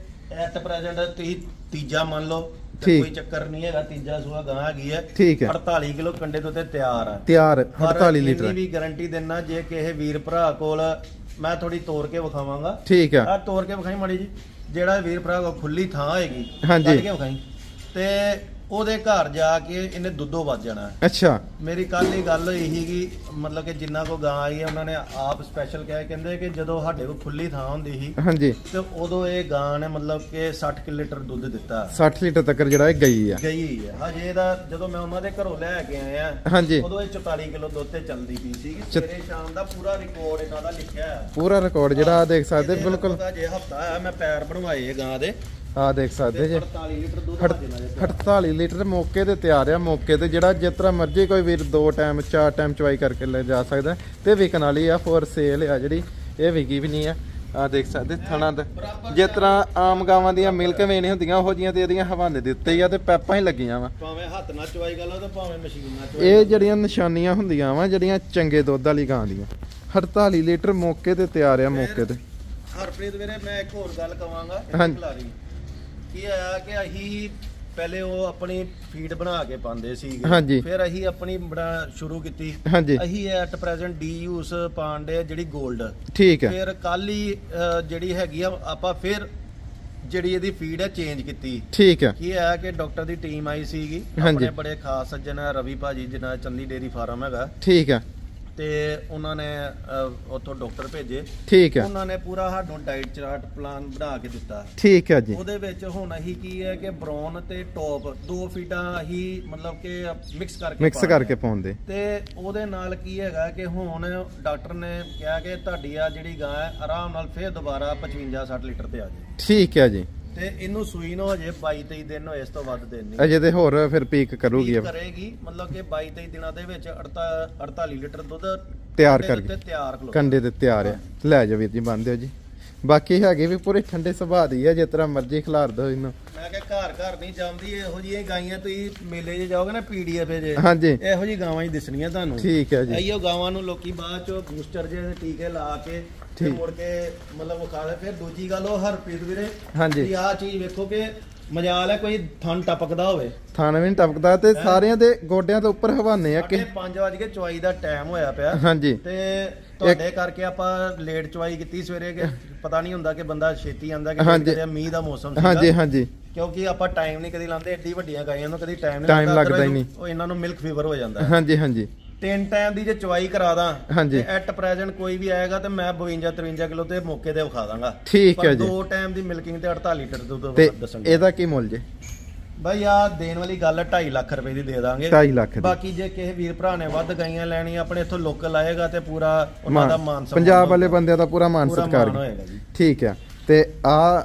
ਐਟ ਪ੍ਰੈਜ਼ੈਂਟ ਤੁਸੀਂ ਤੀਜਾ ਮੰਨ ਲਓ ਕੋਈ ਚੱਕਰ ਨਹੀਂ ਹੈਗਾ। ਤੀਜਾ ਸੂਆ ਗਾਂ ਹੈਗੀ ਹੈ। ਠੀਕ ਹੈ। ਅੜਤਾਲੀ ਕਿਲੋ ਕੰਡੇ ਤੋਂ ਤੇ ਤਿਆਰ ਆ। ਤਿਆਰ ਅੜਤਾਲੀ ਲੀਟਰ ਦੀ ਵੀ ਗਾਰੰਟੀ ਦੇਣਾ ਜੇ ਕਿਸੇ ਵੀਰ ਭਰਾ ਕੋਲ ਮੈਂ ਥੋੜੀ ਤੋੜ ਕੇ ਵਿਖਾਵਾਂਗਾ। ਠੀਕ ਹੈ। ਆ ਤੋੜ ਕੇ ਵਿਖਾਈ ਮਾੜੀ ਜੀ ਜਿਹੜਾ ਵੀਰ ਭਰਾ ਕੋਲ ਖੁੱਲੀ ਥਾਂ ਹੋਏਗੀ। ਹਾਂਜੀ। ਕੱਢ ਕੇ ਵਿਖਾਈ ਤੇ ਉਹਦੇ ਘਰ ਜਾ ਕੇ ਇਹਨੇ ਦੁੱਧੋਂ ਵੱਜ ਜਾਣਾ। ਅੱਛਾ ਮੇਰੀ ਕੱਲ ਹੀ ਗੱਲ ਹੋਈ ਸੀਗੀ, ਮਤਲਬ ਕਿ ਜਿੰਨਾ ਕੋ ਗਾਂ ਆਈ ਹੈ ਉਹਨਾਂ ਨੇ ਆਪ ਸਪੈਸ਼ਲ ਕਿਹਾ, ਕਹਿੰਦੇ ਕਿ ਜਦੋਂ ਸਾਡੇ ਕੋਲ ਖੁੱਲੀ ਥਾਂ ਹੁੰਦੀ ਸੀ ਹਾਂਜੀ ਤੇ ਉਦੋਂ ਇਹ ਗਾਂ ਨੇ ਮਤਲਬ ਕਿ ਸੱਠ ਲੀਟਰ ਦੁੱਧ ਦਿੱਤਾ। ਸੱਠ ਲੀਟਰ ਤੱਕ ਜਿਹੜਾ ਇਹ ਗਈ ਆ ਗਈ ਹੈ ਹਜੇ ਇਹਦਾ, ਜਦੋਂ ਮੈਂ ਉਹਨਾਂ ਦੇ ਘਰੋਂ ਲੈ ਕੇ ਆਇਆ ਹਾਂਜੀ ਉਦੋਂ ਇਹ ਚੁਤਾਲੀ ਕਿਲੋ ਦੁੱਧ ਤੇ ਚੱਲਦੀ ਪਈ ਸੀਗੀ। ਸਵੇਰੇ ਸ਼ਾਮ ਦਾ ਪੂਰਾ ਰਿਕਾਰਡ ਇਹਨਾਂ ਦਾ ਲਿਖਿਆ ਹੈ, ਪੂਰਾ ਰਿਕਾਰਡ ਜਿਹੜਾ ਦੇਖ ਸਕਦੇ ਬਿਲਕੁਲ। ਜੇ ਹਫਤਾ ਆ ਮੈਂ ਪੈਰ ਬਣਵਾਏ ਗਾਂ ਦੇ, ਆ ਦੇਖ ਸਕਦੇ ਜੇ ਅੜਤਾਲੀ ਲੀਟਰ ਦੁੱਧ ਆ ਦੇਣਾ। ਅੜਤਾਲੀ ਲੀਟਰ ਮੌਕੇ ਤੇ ਤਿਆਰ ਆ, ਮੌਕੇ ਤੇ ਜਿਹੜਾ ਜਿਸ ਤਰ੍ਹਾਂ ਮਰਜ਼ੀ ਕੋਈ ਵੀਰ ਦੋ ਟਾਈਮ ਚਾਰ ਟਾਈਮ ਚਵਾਈ ਕਰਕੇ ਲੈ ਜਾ ਸਕਦਾ ਤੇ ਵਿਕਣ ਵਾਲੀ ਆ, ਫੋਰ ਸੇਲ ਆ ਜਿਹੜੀ, ਇਹ ਵਿਕੀ ਵੀ ਨਹੀਂ ਆ। ਆ ਦੇਖ ਸਕਦੇ ਥਣਾ ਦਾ ਜਿਸ ਤਰ੍ਹਾਂ ਆਮ ਗਾਵਾਂ ਦੀਆਂ ਮਿਲਕ ਵੇਨ ਹੁੰਦੀਆਂ ਉਹੋ ਜੀਆਂ ਤੇ ਇਹਦੀਆਂ ਹਵਾਨੇ ਦੇ ਉੱਤੇ ਹੀ ਆ ਤੇ ਪੈਪਾਂ ਹੀ ਲੱਗੀਆਂ ਵਾ, ਭਾਵੇਂ ਹੱਥ ਨਾਲ ਚਵਾਈ ਕਰ ਲਓ ਤੇ ਭਾਵੇਂ ਮਸ਼ੀਨ ਨਾਲ ਚਵਾਈ। ਇਹ ਜਿਹੜੀਆਂ ਨਿਸ਼ਾਨੀਆਂ ਹੁੰਦੀਆਂ ਵਾ ਜਿਹੜੀਆਂ ਚੰਗੇ ਦੁੱਧ ਵਾਲੀ ਗਾਂ ਦੀਆਂ। ਅੜਤਾਲੀ ਲੀਟਰ ਮੌਕੇ ਤੇ ਤਿਆਰ ਆ, ਮੌਕੇ ਤੇ। ਹਰਪ੍ਰੀਤ ਵੀਰੇ ਮੈਂ ਇੱਕ ਹੋਰ ਗੱਲ ਕਵਾਂਗਾ, ਹਾਂਜੀ। ਖਿਲਾਰੀ ਕੀ ਆਇਆ ਕਿ ਅਸੀਂ ਪਹਿਲੇ ਉਹ ਆਪਣੀ ਫੀਡ ਬਣਾ ਕੇ ਪਾਉਂਦੇ ਸੀਗੇ, ਹਾਂਜੀ। ਫਿਰ ਅਸੀਂ ਆਪਣੀ ਬਣਾ ਸ਼ੁਰੂ ਕੀਤੀ। ਹਾਂਜੀ ਅਸੀਂ ਐਟ ਪ੍ਰੈਜ਼ੈਂਟ ਡੀ ਯੂਸ ਪਾਉਂਦੇ ਜਿਹੜੀ 골ਡ, ਠੀਕ ਹੈ। ਫਿਰ ਕੱਲ ਹੀ ਅ, ਜਿਹੜੀ ਹੈਗੀ ਆ ਆਪਾਂ ਫਿਰ ਜਿਹੜੀ ਇਹਦੀ ਫੀਡ ਹੈ ਚੇਂਜ ਕੀਤੀ। ਠੀਕ ਹੈ। ਕੀ ਹੈ ਕਿ ਡਾਕਟਰ ਦੀ ਟੀਮ ਆਈ ਸੀਗੀ, ਆਪਣੇ ਬੜੇ ਖਾਸ ਸੱਜਣ ਹੈ ਰਵੀ ਭਾਜੀ ਜਿਹਨਾਂ ਚੰਦੀ ਡੇਰੀ ਫਾਰਮ ਹੈਗਾ, ਠੀਕ ਹੈ। ਤੇ ਉਹਨਾਂ ਨੇ ਉੱਥੋਂ ਡਾਕਟਰ ਭੇਜੇ, ਠੀਕ ਹੈ। ਉਹਨਾਂ ਨੇ ਪੂਰਾ ਸਾਨੂੰ ਡਾਈਟ ਚਾਰਟ ਪਲਾਨ ਬਣਾ ਕੇ ਦਿੱਤਾ। ਠੀਕ ਹੈ ਜੀ। ਉਹਦੇ ਵਿੱਚ ਹੁਣ ਅਸੀਂ ਕੀ ਹੈ ਕਿ ਬ੍ਰਾਊਨ ਤੇ ਟੌਪ ਦੋ ਫੀਡਾਂ ਅਸੀਂ ਮਤਲਬ ਕਿ ਮਿਕਸ ਕਰਕੇ ਮਿਕਸ ਕਰਕੇ ਪਾਉਂਦੇ ਤੇ ਉਹਦੇ ਨਾਲ ਕੀ ਹੈਗਾ ਕਿ ਹੁਣ ਡਾਕਟਰ ਨੇ ਕਿਹਾ ਕਿ ਤੁਹਾਡੀ ਆ ਜਿਹੜੀ ਗਾਂ ਹੈ ਆਰਾਮ ਨਾਲ ਫੇਰ ਦੁਬਾਰਾ ਪਚਵੰਜਾ ਸੱਠ ਲੀਟਰ ਤੇ ਆ ਜਾਏ। ਠੀਕ ਹੈ ਜੀ। ਤੇ ਇਹਨੂੰ ਸੂਈ ਨੂੰ ਹਜੇ ਬਾਈ ਤੇਈ ਦਿਨ ਹੋਏ, ਇਸ ਤੋਂ ਵੱਧ ਦਿਨ ਨਹੀਂ ਅਜੇ ਤੇ ਹੋਰ ਫਿਰ ਪੀਕ ਕਰੂਗੀ ਪੀਕ ਕਰੇਗੀ, ਮਤਲਬ ਕਿ ਬਾਈ ਤੇਈ ਦਿਨਾਂ ਦੇ ਵਿੱਚ ਅੜਤਾਲੀ ਲੀਟਰ ਦੁੱਧ ਤਿਆਰ ਕਰਕੇ ਤਿਆਰ ਖਲੋ ਕੰਡੇ ਤੇ ਤਿਆਰ ਆ। ਲੈ ਜਾ ਵੀਰ ਜੀ ਬੰਨ ਦਿਓ ਜੀ। ਬਾਕੀ ਹੈਗੇ ਵੀ ਪੂਰੇ ਠੰਡੇ ਸੁਭਾਅ ਦੀ ਆ, ਜਿਸ ਤਰ੍ਹਾਂ ਮਰਜ਼ੀ ਖਿਲਾਰ ਦੋ ਇਹਨੂੰ। ਮੈਂ ਕਿਹਾ ਘਰ ਘਰ ਨਹੀਂ ਜਾਂਦੀ ਇਹੋ ਜਿਹੀਆਂ ਗਾਈਆਂ, ਤੁਸੀਂ ਮੇਲੇ 'ਚ ਜਾਓਗੇ ਨਾ ਪੀਡੀਐਫ 'ਚ, ਹਾਂਜੀ ਇਹੋ ਜਿਹੀ ਗਾਵਾਂ ਹੀ ਦਿਸਣੀਆਂ ਤੁਹਾਨੂੰ। ਠੀਕ ਹੈ ਜੀ। ਆਈਓ ਗਾਵਾਂ ਨੂੰ ਲੋਕੀ ਬਾਅਦ ਚੋਂ ਬੂਸਟਰ ਜਿਹੇ ਟੀਕੇ ਲਾ ਕੇ ਤੇ ਮੁੜ ਕੇ ਮਤਲਬ ਵਿਖਾ ਦੇ। ਫਿਰ ਦੂਜੀ ਗੱਲ ਉਹ ਹਰਪ੍ਰੀਤ ਵੀਰੇ, ਹਾਂਜੀ, ਆਹ ਚੀਜ਼ ਵੇਖੋ ਕਿ ਮਜਾਲ ਹੈ ਕੋਈ ਥਣ ਟਪਕਦਾ ਹੋਵੇ, ਥਣ ਵੀ ਨੀ ਟਪਕਦਾ ਤੇ ਸਾਰਿਆਂ ਦੇ ਗੋਡਿਆਂ ਤੋਂ ਉੱਪਰ ਹਵਾਨੇ ਆ ਕਿ ਪੰਜ ਵਜ ਕੇ ਚਵਾਈ ਦਾ ਟਾਈਮ ਹੋਇਆ ਪਿਆ। ਹਾਂਜੀ। ਤੇ ਤੁਹਾਡੇ ਕਰਕੇ ਆਪਾਂ ਲੇਟ ਚਵਾਈ ਕੀਤੀ ਸਵੇਰੇ, ਕਿ ਪਤਾ ਨਹੀਂ ਹੁੰਦਾ ਕਿ ਬੰਦਾ ਛੇਤੀ ਆਂਦਾ ਕਿ ਮੀਂਹ ਦਾ ਮੌਸਮ ਸੀਗਾ। ਹਾਂਜੀ ਹਾਂਜੀ। ਕਿਉਂਕਿ ਆਪਾਂ ਟਾਈਮ ਨਹੀਂ ਕਦੀ ਲਾਉਂਦੇ, ਏਡੀ ਵੱਡੀਆਂ ਗਾਈਆਂ ਨੂੰ ਕਦੀ ਟਾਈਮ ਟਾਈਮ ਲੱਗਦਾ ਹੀ ਨਹੀਂ, ਉਹ ਇਹਨਾਂ ਨੂੰ ਮਿਲਕ ਫੀਵਰ ਹੋ ਜਾਂਦਾ। ਹਾਂਜੀ ਹਾਂਜੀ। ਤਿੰਨ ਟਾਈਮ ਦੀ ਜੇ ਚਵਾਈ ਕਰਾ ਦਾਂ, ਹਾਂਜੀ, ਐਟ ਪ੍ਰੈਜ਼ੈਂਟ ਕੋਈ ਵੀ ਆਏਗਾ ਤੇ ਮੈਂ ਬਵੰਜਾ ਤਰਵੰਜਾ ਕਿਲੋ ਤੇ ਮੌਕੇ ਤੇ ਵਿਖਾ ਦਾਂਗਾ। ਠੀਕ ਹੈ ਜੀ। ਦੋ ਟਾਈਮ ਦੀ ਮਿਲਕਿੰਗ ਤੇ ਅੜਤਾਲੀ ਲੀਟਰ ਦੁੱਧ ਦੱਸਣਗੇ। ਇਹਦਾ ਕੀ ਮੁੱਲ ਜੇ? ਬਾਈ ਆ ਦੇਣ ਵਾਲੀ ਗੱਲ ਢਾਈ ਲੱਖ ਰੁਪਏ ਦੀ ਦੇ ਦਾਂਗੇ। ਢਾਈ ਲੱਖ ਦੀ। ਬਾਕੀ ਜੇ ਕਿਸੇ ਵੀਰ ਭਰਾ ਨੇ ਵੱਧ ਗਾਈਆਂ ਲੈਣੀਆਂ ਆਪਣੇ ਇੱਥੋਂ ਲੋਕਲ ਆਏਗਾ ਤੇ ਪੂਰਾ ਉਹਨਾਂ ਦਾ ਮਾਨ ਸਨਮਾਨ, ਪੰਜਾਬ ਵਾਲੇ ਬੰਦਿਆਂ ਦਾ ਪੂਰਾ ਮਾਨ ਸਤਿਕਾਰ ਹੋਏਗਾ ਜੀ। ਠੀਕ ਹੈ। ਤੇ ਆ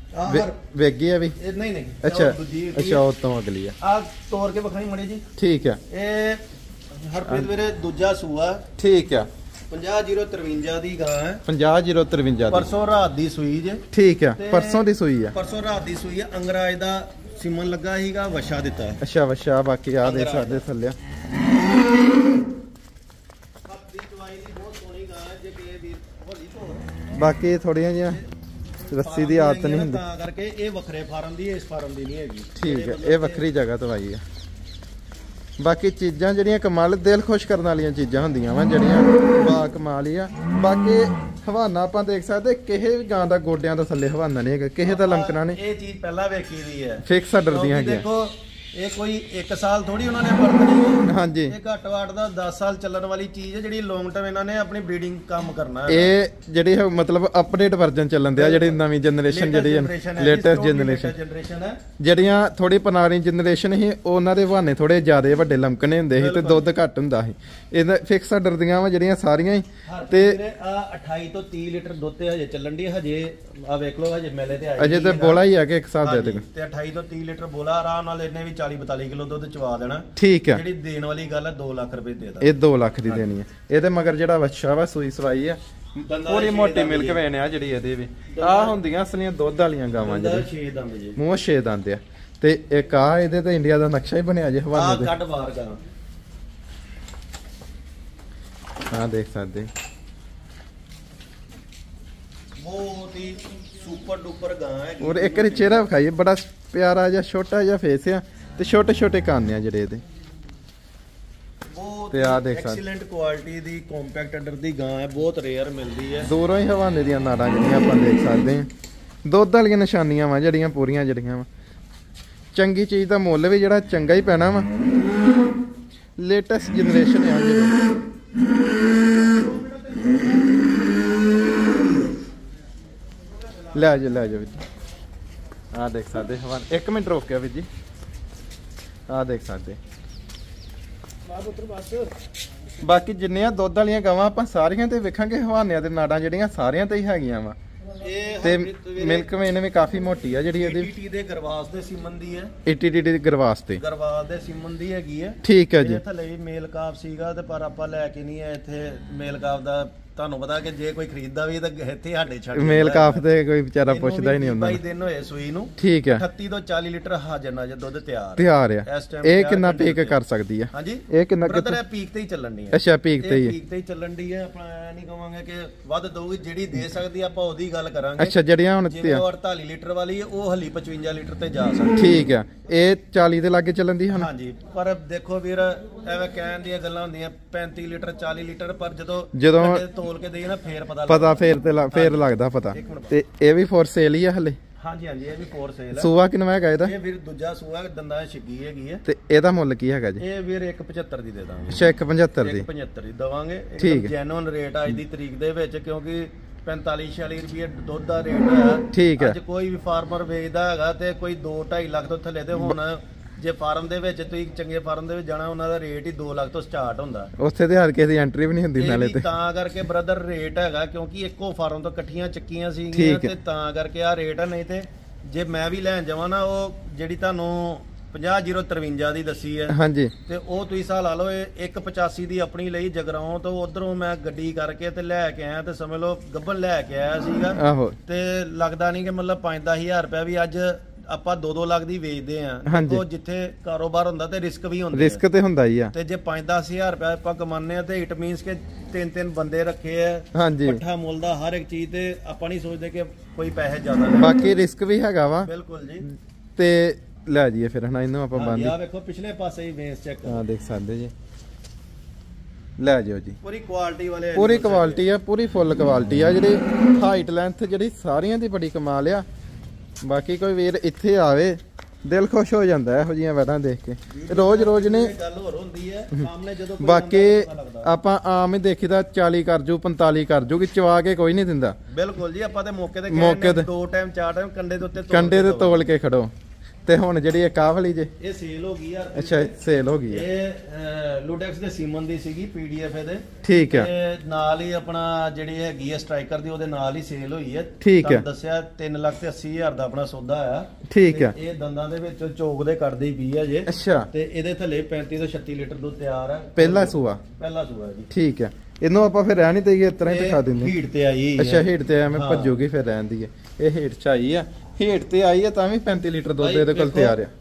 ਵੇਗੀ ਆ ਵੀ? ਨਹੀਂ ਨਹੀਂ, ਅੱਛਾ ਅੱਛਾ, ਉਹ ਤੋਂ ਅਗਲੀ ਆ। ਆ ਤੋੜ ਕੇ ਵਿਖਾਈ ਮੜੇ ਜੀ। ਠੀਕ ਹੈ। ਇਹ ਹਰਪ੍ਰੀਤ ਵੀਰੇ ਦੂਜਾ ਸੂਆ। ਠੀਕ ਆ। ਪੰਜਾਹ ਜ਼ੀਰੋ ਤਰਵੰਜਾ ਦੀ ਗਾਂ ਹੈ। ਪੰਜਾਹ ਜ਼ੀਰੋ ਤਰਵੰਜਾ ਦੀ। ਪਰਸੋਂ ਰਾਤ ਦੀ ਸੂਈ ਜੇ। ਠੀਕ ਆ, ਪਰਸੋਂ ਦੀ ਸੂਈ ਆ। ਪਰਸੋਂ ਰਾਤ ਦੀ ਸੂਈ ਆ। ਅੰਗਰਾਜ ਦਾ ਸਿਮਨ ਲੱਗਾ ਸੀਗਾ, ਵਛਾ ਦਿੱਤਾ ਹੈ। ਅੱਛਾ ਵਛਾ। ਬਾਕੀ ਆ ਦੇ ਸਾਡੇ ਥੱਲੇ ਬਾਕੀ ਥੋੜੀਆਂ ਜਿਹੀਆਂ ਰੱਸੀ ਦੀ ਆਦਤ ਨਹੀਂ ਹੁੰਦੀ, ਤਾਂ ਕਰਕੇ ਇਹ ਵੱਖਰੇ ਫਾਰਮ ਦੀ, ਇਸ ਫਾਰਮ ਦੀ ਨਹੀਂ ਹੈਗੀ। ਠੀਕ ਹੈ, ਇਹ ਵੱਖਰੀ ਜਗ੍ਹਾ ਤੋਂ ਆਈ ਆ। ਬਾਕੀ ਚੀਜ਼ਾਂ ਜਿਹੜੀਆਂ ਕਮਾਲ ਦਿਲ ਖੁਸ਼ ਕਰਨ ਵਾਲੀਆਂ ਚੀਜ਼ਾਂ ਹੁੰਦੀਆਂ ਵਾ, ਜਿਹੜੀਆਂ ਬਾ ਕਮਾਲ ਹੀ ਆ। ਬਾਕੀ ਹਵਾਨਾ ਆਪਾਂ ਦੇਖ ਸਕਦੇ, ਕਿਸੇ ਵੀ ਗਾਂ ਦਾ ਗੋਡਿਆਂ ਤੋਂ ਥੱਲੇ ਹਵਾਨਾ ਨਹੀਂ ਹੈਗਾ, ਕਿਸੇ ਦਾ ਲੰਕਣਾ ਨਹੀਂ। ਇਹ ਚੀਜ਼ ਪਹਿਲਾਂ ਵੇਖੀ ਦੀ ਹੈ, ਫਿਕਸ ਆਰਡਰ ਦੀਆਂ ਹੈਗੀਆਂ। ਦੇਖੋ ਇਹ ਕੋਈ ਇੱਕ ਸਾਲ ਥੋੜੀ ਉਹਨਾਂ ਨੇ ਵਰਤਣੀ। ਹਾਂਜੀ, ਇਹ ਘੱਟ ਵਾਟ ਦਾ ਦਸ ਸਾਲ ਚੱਲਣ ਵਾਲੀ ਚੀਜ਼ ਹੈ, ਜਿਹੜੀ ਲੌਂਗ ਟਰਮ ਇਹਨਾਂ ਨੇ ਆਪਣੀ ਬਰੀਡਿੰਗ ਕੰਮ ਕਰਨਾ ਹੈ। ਇਹ ਜਿਹੜੀ ਮਤਲਬ ਅਪਡੇਟ ਵਰਜ਼ਨ ਚੱਲਣ ਦਿਆ, ਜਿਹੜੀ ਨਵੀਂ ਜਨਰੇਸ਼ਨ ਜਿਹੜੀ ਲੇਟੈਸਟ ਜਨਰੇਸ਼ਨ ਹੈ, ਜਿਹੜੀਆਂ ਥੋੜੀ ਪੁਰਾਣੀ ਜਨਰੇਸ਼ਨ ਸੀ ਉਹਨਾਂ ਦੇ ਬਹਾਨੇ ਥੋੜੇ ਜ਼ਿਆਦਾ ਵੱਡੇ ਲੰਕਣੇ ਹੁੰਦੇ ਸੀ ਤੇ ਦੁੱਧ ਘੱਟ ਹੁੰਦਾ ਸੀ। ਇਹਦਾ ਫਿਕਸ ਆਰਡਰ ਦੀਆਂ ਵਾ ਜਿਹੜੀਆਂ ਸਾਰੀਆਂ ਹੀ। ਤੇ ਆ ਅਠਾਈ ਤੋਂ ਤੀਹ ਲੀਟਰ ਦੁੱਧ ਤੇ ਹਜੇ ਚੱਲਣ ਦੀ, ਹਜੇ ਆ ਵੇਖ ਲਓ ਹਜੇ ਮੇਲੇ ਤੇ ਆਈ ਅਜੇ ਤੇ ਬੋਲਾ ਹੀ ਆ ਕਿ ਇੱਕ ਹਿਸਾਬ ਦੇ ਤੇ ਅਠਾਈ ਤੋਂ ਤੀਹ ਲੀਟਰ ਬੋਲਾ ਆਰਾਮ ਨਾਲ ਇਹਨੇ ਵੀ ਚਾਲੀ ਬਤਾਲੀ ਕਿਲੋ ਦੁੱਧ ਚਵਾ ਦੇਣਾ। ਠੀਕ ਹੈ। ਜਿਹੜੀ ਦੇਣ ਵਾਲੀ ਗੱਲ ਹੈ ਦੋ ਲੱਖ ਰੁਪਏ ਦੇ ਦਾ। ਇਹ ਦੋ ਲੱਖ ਦੀ ਦੇਣੀ ਹੈ। ਇਹਦੇ ਮਗਰ ਜਿਹੜਾ ਵੱਛਾ ਵਾ ਸੂਈ ਸਵਾਈ ਆ, ਪੂਰੀ ਮੋਟੀ ਮਿਲਕ ਵੇਨ ਆ ਜਿਹੜੀ ਇਹਦੇ ਵੀ। ਆ ਹੁੰਦੀਆਂ ਅਸਲੀਆਂ ਦੁੱਧ ਵਾਲੀਆਂ ਗਾਵਾਂ ਜਿਹੜੀਆਂ ਛੇ ਦੰਦ ਜੀ, ਮੂੰਹ ਛੇ ਦੰਦ ਆ। ਤੇ ਇੱਕ ਆ ਇਹਦੇ ਤੇ ਇੰਡੀਆ ਦਾ ਨਕਸ਼ਾ ਹੀ ਬਣਿਆ ਜੇ ਹਵਾਲੇ ਤੇ। ਆ ਕੱਢ ਬਾਹਰ ਗਾਂ, ਆ ਦੇਖ ਸਕਦੇ ਬਹੁਤ ਹੀ ਸੁਪਰ ਡੁਪਰ ਗਾਂ ਹੈ। ਔਰ ਇੱਕ ਵਾਰੀ ਚਿਹਰਾ ਵਿਖਾਈਏ, ਬੜਾ ਪਿਆਰਾ ਜਿਹਾ ਛੋਟਾ ਜਿਹਾ ਫੇਸ ਆ ਤੇ ਛੋਟੇ ਛੋਟੇ ਕੰਨ ਆ ਜਿਹੜੇ ਇਹਦੇ। ਬਹੁਤ ਤੇ ਆ ਦੇਖ ਸਕਦੇ ਐਕਸੀਲੈਂਟ ਕੁਆਲਿਟੀ ਦੀ ਕੰਪੈਕਟ ਅੰਡਰ ਦੀ ਗਾਂ ਹੈ, ਬਹੁਤ ਰੇਅਰ ਮਿਲਦੀ ਹੈ। ਦੂਰੋਂ ਹੀ ਹਵਾਨੇ ਦੀਆਂ ਨਾੜਾਂ ਜਿਹੜੀਆਂ ਆਪਾਂ ਦੇਖ ਸਕਦੇ ਹਾਂ। ਦੁੱਧ ਵਾਲੀਆਂ ਨਿਸ਼ਾਨੀਆਂ ਵਾ ਜਿਹੜੀਆਂ ਪੂਰੀਆਂ ਜਿਹੜੀਆਂ ਵਾ। ਚੰਗੀ ਚੀਜ਼ ਦਾ ਮੁੱਲ ਵੀ ਜਿਹੜਾ ਚੰਗਾ ਹੀ ਪੈਣਾ ਵਾ। ਲੇਟੈਸਟ ਜਨਰੇਸ਼ਨ ਆ ਜਿਹੜੀ। ਲੈ ਜਾ ਲੈ ਜਾ ਵੀਰ ਜੀ, ਆ ਦੇਖ ਸਕਦੇ ਹਵਾਨ। ਇੱਕ ਮਿੰਟ ਰੁਕ ਗਿਆ ਵੀਰ ਜੀ, ਆ ਦੇਖ ਸਕਦੇ। ਬਾਕੀ ਜਿੰਨੀਆਂ ਦੁੱਧ ਵਾਲੀਆਂ ਗਾਵਾਂ ਆਪਾਂ ਸਾਰੀਆਂ ਤੇ ਵੇਖਾਂਗੇ, ਹਵਾਨਿਆਂ ਦੇ ਨਾੜਾਂ ਜਿਹੜੀਆਂ ਸਾਰਿਆਂ ਤੇ ਹੀ ਹੈਗੀਆਂ ਵਾ। ਤੇ ਮਿਲਕ ਵੇਨ ਵੀ ਕਾਫੀ ਮੋਟੀ ਆ ਜਿਹੜੀ ਇਹਦੀ। ਈਟੀਟੀ ਦੇ ਗਰਵਾਸ ਦੇ ਸੀਮਨ ਦੀ ਹੈ। ਈਟੀਟੀ ਦੇ ਗਰਵਾਸ ਤੇ ਗਰਵਾਸ ਦੇ ਸੀਮਨ ਦੀ ਹੈਗੀ ਹੈ। ਠੀਕ ਹੈ ਜੀ। ਥੱਲੇ ਵੀ ਮੇਲ ਕਾਫ ਸੀਗਾ ਤੇ ਪਰ ਆਪਾਂ ਲੈ ਕੇ ਨਹੀਂ ਆਏ ਇੱਥੇ ਮੇਲ ਕਾਫ ਦਾ। ਤੁਹਾਨੂੰ ਪਤਾ ਕਿ ਜੇ ਕੋਈ ਖਰੀਦਦਾ ਵੀ ਤਾਂ ਇੱਥੇ ਸਾਡੇ ਛੱਡ ਮੇਲ ਕਾਫ ਤੇ ਕੋਈ ਵਿਚਾਰਾ ਪੁੱਛਦਾ ਹੀ ਨਹੀਂ ਹੁੰਦਾ। ਬਾਈ ਦਿਨ ਹੋਏ ਸੂਈ ਨੂੰ। ਠੀਕ ਹੈ। ਅਠੱਤੀ ਤੋਂ ਚਾਲੀ ਲੀਟਰ ਹਾਜ਼ਰ ਨਾਜ਼ਰ ਦੁੱਧ ਤਿਆਰ ਤਿਆਰ ਆ। ਇਹ ਕਿੰਨਾ ਪੀਕ ਕਰ ਸਕਦੀ ਆ? ਹਾਂਜੀ ਇਹ ਕਿੰਨਾ ਬ੍ਰਦਰ ਇਹ ਪੀਕ ਤੇ ਹੀ ਚੱਲਣ ਦੀ ਹੈ। ਅੱਛਾ ਪੀਕ ਤੇ ਹੀ ਹੈ। ਪੀਕ ਤੇ ਹੀ ਚੱਲਣ ਦੀ ਹੈ। ਆਪਾਂ ਐ ਨਹੀਂ ਕਹਾਂਗੇ ਕਿ ਵੱਧ ਦਊਗੀ, ਜਿਹੜੀ ਦੇ ਸਕਦੀ ਆਪਾਂ ਉਹਦੀ ਗੱਲ ਕਰਾਂਗੇ। ਅੱਛਾ ਜਿਹੜੀਆਂ ਹੁਣ ਜਿਵੇਂ ਉਹ ਅੜਤਾਲੀ ਲੀਟਰ ਵਾਲੀ ਹੈ ਉਹ ਹਲੀ ਪਚਵੰਜਾ ਲੀਟਰ ਤੇ ਜਾ ਸਕਦੀ। ਠੀਕ ਆ। ਇਹ ਚਾਲੀ ਦੇ ਲਾਗੇ ਚੱਲਣ ਦੀ ਹੁਣ? ਹਾਂਜੀ ਪਰ ਦੇਖੋ ਵੀਰ ਐਵੇਂ ਕਹਿਣ ਦੀਆਂ ਗੱਲਾਂ ਹੁੰਦੀਆਂ ਪੈਂਤੀ ਲੀਟਰ ਚਾਲੀ ਲੀਟਰ, ਪਰ ਜਦੋਂ ਜਦੋਂ ਤੋਲ ਕੇ ਦੇਈਏ ਨਾ ਫੇਰ ਪਤਾ ਪਤਾ ਫੇਰ ਤੇ ਫੇਰ ਲੱਗਦਾ ਪਤਾ। ਤੇ ਇਹ ਵੀ ਫੋਰ ਸੇਲ ਹੀ ਆ ਹਲੇ? ਹਾਂਜੀ ਹਾਂਜੀ ਇਹ ਵੀ ਫੋਰ ਸੇਲ ਹੈ। ਸੂਆ ਕਿੰਨਾ ਹੈਗਾ ਇਹਦਾ? ਇਹ ਵੀਰ ਦੂਜਾ ਸੂਆ ਦੰਦਾਂ ਛਿੱਗੀ ਹੈਗੀ ਹੈ। ਤੇ ਇਹਦਾ ਮੁੱਲ ਕੀ ਹੈਗਾ ਜੀ? ਇਹ ਵੀਰ ਇੱਕ ਪਚੱਤਰ ਦੀ ਦੇ ਦਾਂਗੇ। ਅੱਛਾ ਇੱਕ ਪਚੱਤਰ ਦੀ? ਇੱਕ ਪਚੱਤਰ ਦੀ ਦਵਾਂਗੇ। ਠੀਕ ਹੈ। ਜੈਨੂਨ ਰੇਟ ਅੱਜ ਦੀ ਤਰੀਕ ਦੇ ਵਿੱਚ, ਕਿਉਂਕਿ ਪੈਂਤਾਲੀ ਛਿਆਲੀ ਰੁਪਏ ਦੁੱਧ ਦਾ ਰੇਟ ਹੈ। ਠੀਕ ਹੈ। ਅੱਜ ਕੋਈ ਵੀ ਫਾਰਮਰ ਵੇਚਦਾ ਹੈਗਾ ਤੇ ਕੋਈ ਦੋ ਢਾਈ ਲੱਖ ਤੋਂ ਥੱਲੇ ਤੇ ਹੁਣ ਜੇ ਫਾਰਮ ਦੇ ਵਿੱਚ ਤੁਸੀਂ ਚੰਗੇ ਫਾਰਮ ਦੇ ਵਿੱਚ ਜਾਣਾ ਉਹਨਾਂ ਦਾ ਰੇਟ ਹੀ ਦੋ ਲੱਖ ਤੋਂ ਸਟਾਰਟ ਹੁੰਦਾ। ਉੱਥੇ ਤੇ ਹਰ ਕਿਸੇ ਦੀ ਐਂਟਰੀ ਵੀ ਨਹੀਂ ਹੁੰਦੀ ਨਾਲੇ ਤੇ। ਤਾਂ ਕਰਕੇ ਬ੍ਰਦਰ ਰੇਟ ਹੈਗਾ ਕਿਉਂਕਿ ਇੱਕੋ ਫਾਰਮ ਤੋਂ ਇਕੱਠੀਆਂ ਚੱਕੀਆਂ ਸੀਗੀਆਂ ਤੇ ਤਾਂ ਕਰਕੇ ਆ ਰੇਟ ਹੈ। ਨਹੀਂ ਤੇ ਜੇ ਮੈਂ ਵੀ ਲੈਣ ਜਾਵਾਂ ਨਾ ਉਹ ਜਿਹੜੀ ਤੁਹਾਨੂੰ ਪੰਜਾਹ ਜ਼ੀਰੋ ਤਰਵੰਜਾ ਦੀ ਦੱਸੀ ਹੈ। ਹਾਂਜੀ। ਤੇ ਉਹ ਤੁਸੀਂ ਹਿਸਾਬ ਲਾ ਲਓ ਇਹ ਇੱਕ ਪਚਾਸੀ ਦੀ ਆਪਣੀ ਲਈ ਜਗਰਾਉਂ ਤੋਂ ਉਧਰੋਂ ਮੈਂ ਗੱਡੀ ਕਰਕੇ ਤੇ ਲੈ ਕੇ ਆਇਆ ਤੇ ਸਮਝ ਲਓ ਗੱਬਨ ਲੈ ਕੇ ਆਇਆ ਸੀਗਾ। ਆਹੋ। ਤੇ ਲੱਗਦਾ ਨਹੀਂ ਕਿ ਮਤਲਬ ਪੰਜ ਦਸ ਹਜ਼ਾਰ ਰੁਪਇਆ ਵੀ ਅੱਜ ਆਪਾਂ ਦੋ ਦੋ ਲੱਖ ਦੀ ਵੇਚਦੇ ਆ। ਉਹ ਜਿੱਥੇ ਕਾਰੋਬਾਰ ਹੁੰਦਾ ਤੇ ਰਿਸਕ ਵੀ ਹੁੰਦਾ। ਰਿਸਕ ਤੇ ਹੁੰਦਾ ਹੀ ਆ। ਤੇ ਜੇ ਪੰਜ ਦਸ ਹਜ਼ਾਰ ਰੁਪਇਆ ਆਪਾਂ ਕਮਾਉਂਦੇ ਆ ਤੇ ਇਟ ਮੀਨਸ ਕਿ ਤਿੰਨ ਤਿੰਨ ਬੰਦੇ ਰੱਖੇ ਆ। ਹਾਂਜੀ। ਪੱਠਾ ਮੁੱਲ ਦਾ ਹਰ ਇੱਕ ਚੀਜ਼ ਤੇ ਆਪਾਂ ਨਹੀਂ ਸੋਚਦੇ ਕਿ ਕੋਈ ਪੈਸੇ ਜ਼ਿਆਦਾ ਲੈ। ਬਾਕੀ ਰਿਸਕ ਵੀ ਹੈਗਾ ਵਾ। ਬਿਲਕੁਲ ਜੀ। ਤੇ ਲੈ ਜਾਈਏ ਫਿਰ ਹਨਾ ਇਹਨੂੰ ਆਪਾਂ ਬੰਦ। ਆ ਵੇਖੋ ਪਿਛਲੇ ਪਾਸੇ ਹੀ ਵੇਸ ਚੈੱਕ ਆ ਦੇਖ ਸਕਦੇ ਜੀ। ਲੈ ਜਾਓ ਜੀ। ਪੂਰੀ ਕੁਆਲਿਟੀ ਵਾਲੇ ਪੂਰੀ ਕੁਆਲਿਟੀ ਆ, ਪੂਰੀ ਫੁੱਲ ਕੁਆਲਿਟੀ ਆ। ਜਿਹੜੀ ਹਾਈਟ ਲੈਂਥ ਜਿਹੜੀ ਸਾਰੀਆਂ ਦੀ ਬੜੀ ਕਮਾਲ ਆ। ਬਾਕੀ ਕੋਈ ਵੀਰ ਇੱਥੇ ਆਵੇ ਦਿਲ ਖੁਸ਼ ਹੋ ਜਾਂਦਾ ਇਹੋ ਜਿਹੀਆਂ ਵੈੜਾਂ ਦੇਖ ਕੇ। ਰੋਜ਼ ਰੋਜ਼ ਨੇ ਗੱਲ ਹੋਰ ਹੁੰਦੀ ਹੈ ਸਾਹਮਣੇ ਜਦੋਂ ਬਾਕੀ ਆਪਾਂ ਆਮ ਹੀ ਦੇਖੀਦਾ ਚਾਲੀ ਕਰ ਜੂ ਪੰਤਾਲੀ ਕਰ ਜੂ ਕਿ ਚਵਾ ਕੇ ਕੋਈ ਨਹੀਂ ਦਿੰਦਾ। ਬਿਲਕੁਲ ਜੀ ਆਪਾਂ ਤੇ ਮੌਕੇ ਤੇ ਮੌਕੇ ਤੇ ਦੋ ਟਾਈਮ ਚਾਰ ਟਾਈਮ ਕੰਡੇ ਦੇ ਉੱਤੇ ਕੰਡੇ ਤੇ ਤੋਲ ਕੇ ਖੜੋ। ਤੇ ਹੁਣ ਜਿਹੜੀ ਇਹ ਕਾਹ ਵਾਲੀ ਜੇ ਇਹ ਸੇਲ ਹੋ ਗਈ ਯਾਰ। ਅੱਛਾ ਸੇਲ ਹੋ ਗਈ ਹੈ। ਇਹ ਲੂਡੈਕਸ ਦੇ ਸੀਮਨ ਦੀ ਸੀਗੀ ਪੀਡੀਐਫ ਇਹਦੇ। ਠੀਕ ਹੈ। ਤੇ ਨਾਲ ਹੀ ਆਪਣਾ ਜਿਹੜੀ ਹੈਗੀ ਹੈ ਸਟ੍ਰਾਈਕਰ ਦੀ ਉਹਦੇ ਨਾਲ ਹੀ ਸੇਲ ਹੋਈ ਹੈ। ਠੀਕ ਹੈ। ਦੱਸਿਆ ਤਿੰਨ ਲੱਖ ਤੇ ਅੱਸੀ ਹਜ਼ਾਰ ਦਾ ਆਪਣਾ ਸੌਦਾ ਆਇਆ। ਠੀਕ ਹੈ। ਇਹ ਦੰਦਾਂ ਦੇ ਵਿੱਚ ਚੋਕ ਦੇ ਕੱਢਦੇ ਹੀ ਪਈ ਹੈ ਜੇ। ਅੱਛਾ। ਤੇ ਇਹਦੇ ਥੱਲੇ ਪੈਂਤੀ ਤੋਂ ਛੱਤੀ ਲੀਟਰ ਦੁੱਧ ਤਿਆਰ ਹੈ। ਪਹਿਲਾ ਸੂਆ? ਪਹਿਲਾ ਸੂਆ ਜੀ। ਠੀਕ ਹੈ। ਇਹਨੂੰ ਆਪਾਂ ਫਿਰ ਰਹਿਣ ਹੀ ਦੇਈਏ ਇਸ ਤਰ੍ਹਾਂ ਹੀ ਦਿਖਾ ਦਿੰਦੇ। ਹੀਟ ਤੇ ਆਈ ਹੈ। ਅੱਛਾ ਹੀਟ ਤੇ ਐਵੇਂ ਭੱਜੂਗੀ ਫਿਰ ਰਹਿਣ ਦੀਏ। ਇਹ ਹੀਟ ਚ ਆਈ ਆ। ਹੀਟ ਤੇ ਆਈ ਆ ਤਾਂ ਵੀ ਪੈਂਤੀ ਲੀਟਰ ਦੁੱਧ ਇਹਦੇ ਕੋਲ ਤਿਆਰ ਆ।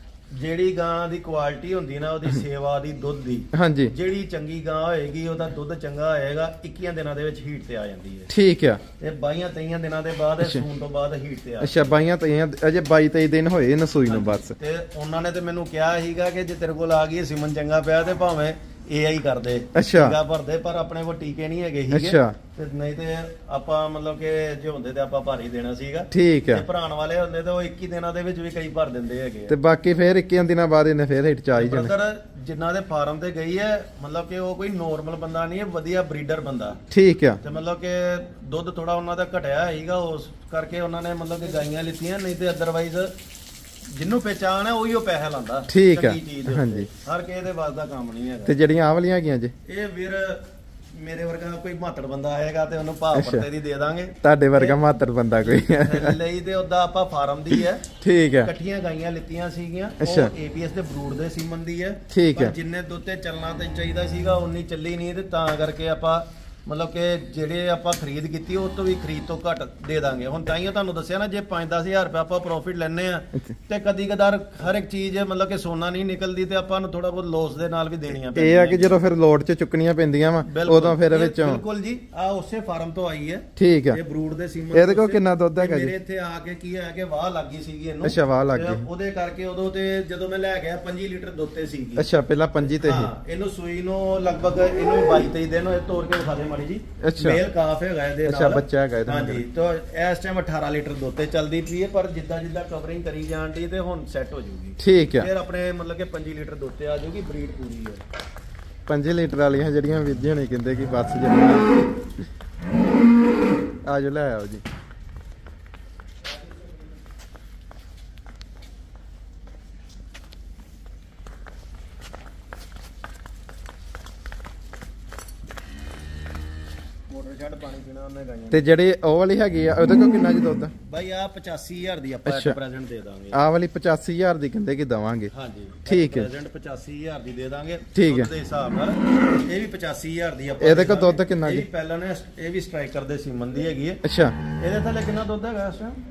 ਜਿਹੜੀ ਗਾਂ ਦੀ ਕੁਆਲਿਟੀ ਹੁੰਦੀ ਨਾ ਉਹਦੀ ਸੇਵਾ ਦੀ ਦੁੱਧ ਦੀ। ਹਾਂਜੀ। ਜਿਹੜੀ ਚੰਗੀ ਗਾਂ ਹੋਏਗੀ ਉਹਦਾ ਦੁੱਧ ਚੰਗਾ ਹੋਏਗਾ। ਇੱਕੀਆਂ ਦਿਨਾਂ ਦੇ ਵਿੱਚ ਹੀਟ ਤੇ ਆ ਜਾਂਦੀ ਹੈ। ਠੀਕ ਆ। ਤੇ ਬਾਈਆਂ ਤੇਈਆਂ ਦਿਨਾਂ ਦੇ ਬਾਅਦ ਸੂਣ ਤੋਂ ਬਾਅਦ ਹੀਟ ਤੇ ਆ। ਅੱਛਾ ਬਾਈਆਂ ਤੇਈਆਂ ਅਜੇ ਬਾਈ ਤੇਈ ਦਿਨ ਹੋਏ ਇਹਨੂੰ ਸੂਈ ਨੂੰ ਬਸ। ਤੇ ਉਹਨਾਂ ਨੇ ਤੇ ਮੈਨੂੰ ਕਿਹਾ ਸੀਗਾ ਕਿ ਜੇ ਤੇਰੇ ਕੋਲ ਆ ਗਈ ਸਿਮਨ ਚੰਗਾ ਪਿਆ ਤੇ ਭਾਵੇਂ ਏ ਆਈ ਕਰਦੇ। ਅੱਛਾ। ਟੀਕਾ ਭਰਦੇ ਪਰ ਆਪਣੇ ਕੋਲ ਟੀਕੇ ਨਹੀਂ ਹੈਗੇ ਸੀਗੇ। ਅੱਛਾ। ਤੇ ਨਹੀਂ ਤੇ ਆਪਾਂ ਮਤਲਬ ਕਿ ਜੇ ਹੁੰਦੇ ਤੇ ਆਪਾਂ ਭਾਰੀ ਦੇਣਾ ਸੀਗਾ। ਠੀਕ ਹੈ। ਤੇ ਭਰਾਣ ਵਾਲੇ ਹੁੰਦੇ ਤੇ ਉਹ ਇੱਕੀ ਦਿਨਾਂ ਦੇ ਵਿੱਚ ਵੀ ਕਈ ਭਰ ਦਿੰਦੇ ਹੈਗੇ। ਤੇ ਬਾਕੀ ਫੇਰ ਇੱਕੀ ਦਿਨਾਂ ਬਾਅਦ ਇਹਨੇ ਫੇਰ ਹਿੱਟ ਚ ਆ ਹੀ ਜਾਣਾ। ਬ੍ਰਦਰ ਜਿਨ੍ਹਾਂ ਦੇ ਫਾਰਮ ਤੇ ਗਈ ਹੈ ਮਤਲਬ ਕਿ ਉਹ ਕੋਈ ਨੋਰਮਲ ਬੰਦਾ ਨਹੀਂ ਹੈ, ਵਧੀਆ ਬਰੀਡਰ ਬੰਦਾ। ਠੀਕ ਆ। ਤੇ ਮਤਲਬ ਕਿ ਦੁੱਧ ਥੋੜਾ ਉਹਨਾਂ ਦਾ ਘਟਿਆ ਸੀਗਾ ਉਸ ਕਰਕੇ ਉਹਨਾਂ ਨੇ ਮਤਲਬ ਕਿ ਗਾਈਆਂ ਲਿੱਤੀਆਂ, ਨਹੀਂ ਤੇ ਅਦਰਵਾਈਜ਼ ਜਿੰਨੂੰ ਪਹਿਚਾਣ ਹੈ ਉਹੀ ਉਹ ਪੈਸਾ ਲਾਂਦਾ। ਠੀਕ ਆ। ਹਾਂਜੀ। ਹਰ ਕਿਸੇ ਦੇ ਵਾਸ ਦਾ ਕੰਮ ਨਹੀਂ ਹੈਗਾ। ਤੇ ਜਿਹੜੀਆਂ ਆਹ ਵਾਲੀਆਂ ਹੈਗੀਆਂ ਜੀ ਇਹ ਵੀਰ ਮੇਰੇ ਵਰਗਾ ਕੋਈ ਮਾਤੜ ਬੰਦਾ ਆਏਗਾ ਤੇ ਉਹਨੂੰ ਭਾਅ ਪੱਤੇ ਦੀ ਦੇ ਦਾਂਗੇ। ਤੁਹਾਡੇ ਵਰਗਾ ਮਾਤੜ ਬੰਦਾ ਕੋਈ ਲਈ ਤੇ ਉਹਦਾ ਆਪਾਂ ਫਾਰਮ ਦੀ ਹੈ। ਠੀਕ ਹੈ। ਇਕੱਠੀਆਂ ਗਾਈਆਂ ਲਿੱਤੀਆਂ ਸੀਗੀਆਂ। ਉਹ ਏਪੀਐਸ ਦੇ ਬਰੂਡ ਦੇ ਸੀਮਨ ਦੀ ਹੈ। ਠੀਕ ਹੈ। ਜਿੰਨੇ ਦੁੱਧ ਤੇ ਚੱਲਣਾ ਤੇ ਚਾਹੀਦਾ ਸੀਗਾ ਉਨੀ ਚੱਲੀ ਨਹੀਂ ਤੇ ਤਾਂ ਕਰਕੇ ਆਪਾਂ ਮਤਲਬ ਕਿ ਜਿਹੜੇ ਆਪਾਂ ਖਰੀਦ ਕੀਤੀ ਉਹ ਤੋਂ ਵੀ ਖਰੀਦ ਤੋਂ ਘੱਟ ਦੇ ਦਾਂਗੇ। ਹੁਣ ਤਾਈਓ ਤੁਹਾਨੂੰ ਦੱਸਿਆ ਨਾ ਜੇ ਪੰਜ ਦਸ ਹਜ਼ਾਰ ਰੁਪਏ ਆਪਾਂ ਪ੍ਰੋਫਿਟ ਲੈਣੇ ਆ ਤੇ ਕਦੀ ਕਦਾਰ ਹਰ ਇੱਕ ਚੀਜ਼ ਮਤਲਬ ਕਿ ਸੋਨਾ ਨਹੀਂ ਨਿਕਲਦੀ ਤੇ ਆਪਾਂ ਨੂੰ ਥੋੜਾ ਬਹੁਤ ਲੋਸ ਦੇ ਨਾਲ ਵੀ ਦੇਣੀਆਂ ਪੈਂਦੀਆਂ। ਇਹ ਆ ਕਿ ਜਦੋਂ ਫਿਰ ਲੋਡ 'ਚ ਚੁੱਕਣੀਆਂ ਪੈਂਦੀਆਂ ਵਾ ਉਦੋਂ ਫਿਰ ਵਿੱਚੋਂ। ਬਿਲਕੁਲ ਜੀ ਆ ਉਸੇ ਫਾਰਮ ਤੋਂ ਆਈ ਹੈ। ਠੀਕ ਹੈ। ਇਹ ਬਰੂਡ ਦੇ ਸੀਮਨ ਇਹਦੇ ਕੋਲ ਕਿੰਨਾ ਦੁੱਧ ਹੈਗਾ ਜੀ? ਮੇਰੇ ਇੱਥੇ ਆ ਕੇ ਕੀ ਹੋਇਆ ਕਿ ਵਾਹ ਲੱਗੀ ਸੀਗੀ ਇਹਨੂੰ। ਅੱਛਾ ਵਾਹ ਲੱਗ ਗਈ। ਉਹਦੇ ਕਰਕੇ ਉਦੋਂ ਤੇ ਜਦੋਂ ਮੈਂ ਲੈ ਗਿਆ ਪੰਜੀ ਲੀਟਰ ਦੁੱਧ ਤੇ ਸੀਗੀ। ਅੱਛਾ ਪਹਿਲਾਂ ਪੰਜੀ ਤੇ ਹੀ। ਇਹਨੂੰ ਸੂਈ ਨੂੰ ਲਗਭਗ ਇਹਨੂੰ ਬਾਈ ਤੇਈ ਦਿਨ ਹੋਏ ਤੋੜ ਕੇ ਵਿਖਾ ਦੇ ਮਾੜੀ ਜੀ ਅੱਛਾ। ਮੇਲ ਕਾਫ ਹੈਗਾ ਇਹਦੇ ਨਾਲ। ਅੱਛਾ ਬੱਚਾ ਹੈਗਾ ਇਹਦਾ। ਹਾਂਜੀ ਤਾਂ ਇਸ ਟਾਈਮ ਅਠਾਰਾਂ ਲੀਟਰ ਦੁੱਧ ਤੇ ਚੱਲਦੀ ਪਈ ਹੈ, ਪਰ ਜਿੱਦਾਂ ਜਿੱਦਾਂ ਕਵਰਿੰਗ ਕਰੀ ਜਾਣ ਦੀ ਤੇ ਹੁਣ ਸੈੱਟ ਹੋ ਜਾਊਗੀ। ਠੀਕ ਹੈ। ਫਿਰ ਆਪਣੇ ਮਤਲਬ ਕਿ ਪੰਜ ਲੀਟਰ ਦੁੱਧ ਤੇ ਆ ਜਾਊਗੀ, ਬਰੀਡ ਪੂਰੀ ਹੈ। ਪੰਜ ਲੀਟਰ ਵਾਲੀਆਂ ਜਿਹੜੀਆਂ ਵਿਧੀਆਂ ਨੇ ਕਹਿੰਦੇ ਕਿ ਬਸ ਜਿਹੜੀਆਂ ਆ ਜੋ ਲੈ ਆਓ ਜੀ। ਮੋਟਰ ਛੱਡ ਪਾਣੀ ਪੀਣਾ ਉਹਨੇ ਗਾਈਆਂ ਤੇ ਜਿਹੜੇ ਉਹ ਵਾਲੀ ਹੈਗੀ ਆ ਉਹਦੇ ਕੋਲ ਕਿੰਨਾ ਜੀ ਦੁੱਧ? ਬਾਈ ਆ ਪਚਾਸੀ ਹਜ਼ਾਰ ਦੀ ਆਪਾਂ ਅੱਛਾ। ਐਟ ਪ੍ਰੈਜ਼ੈਂਟ ਦੇ ਦਾਂਗੇ। ਆਹ ਵਾਲੀ ਪਚਾਸੀ ਹਜ਼ਾਰ ਦੀ ਕਹਿੰਦੇ ਕਿ ਦਵਾਂਗੇ। ਹਾਂਜੀ ਠੀਕ ਹੈ। ਪ੍ਰੈਜ਼ੈਂਟ ਪਚਾਸੀ ਹਜ਼ਾਰ ਦੀ ਦੇ ਦਾਂਗੇ ਠੀਕ ਹੈ। ਦੁੱਧ ਦੇ ਹਿਸਾਬ ਨਾਲ। ਇਹ ਵੀ ਪਚਾਸੀ ਹਜ਼ਾਰ ਦੀ ਆਪਾਂ ਇਹਦੇ ਕੋਲ ਦੇ ਦਾਂਗੇ। ਦੁੱਧ ਕਿੰਨਾ ਜੀ? ਇਹ ਵੀ ਪਹਿਲਾਂ ਨੇ ਇਹ ਵੀ ਸਟ੍ਰਾਈਕਰ ਦੇ ਸੀਮਨ ਦੀ ਹੈਗੀ ਹੈ। ਅੱਛਾ ਇਹਦੇ ਥੱਲੇ ਕਿੰਨਾ ਦੁੱਧ ਹੈਗਾ ਇਸ ਟਾਈਮ?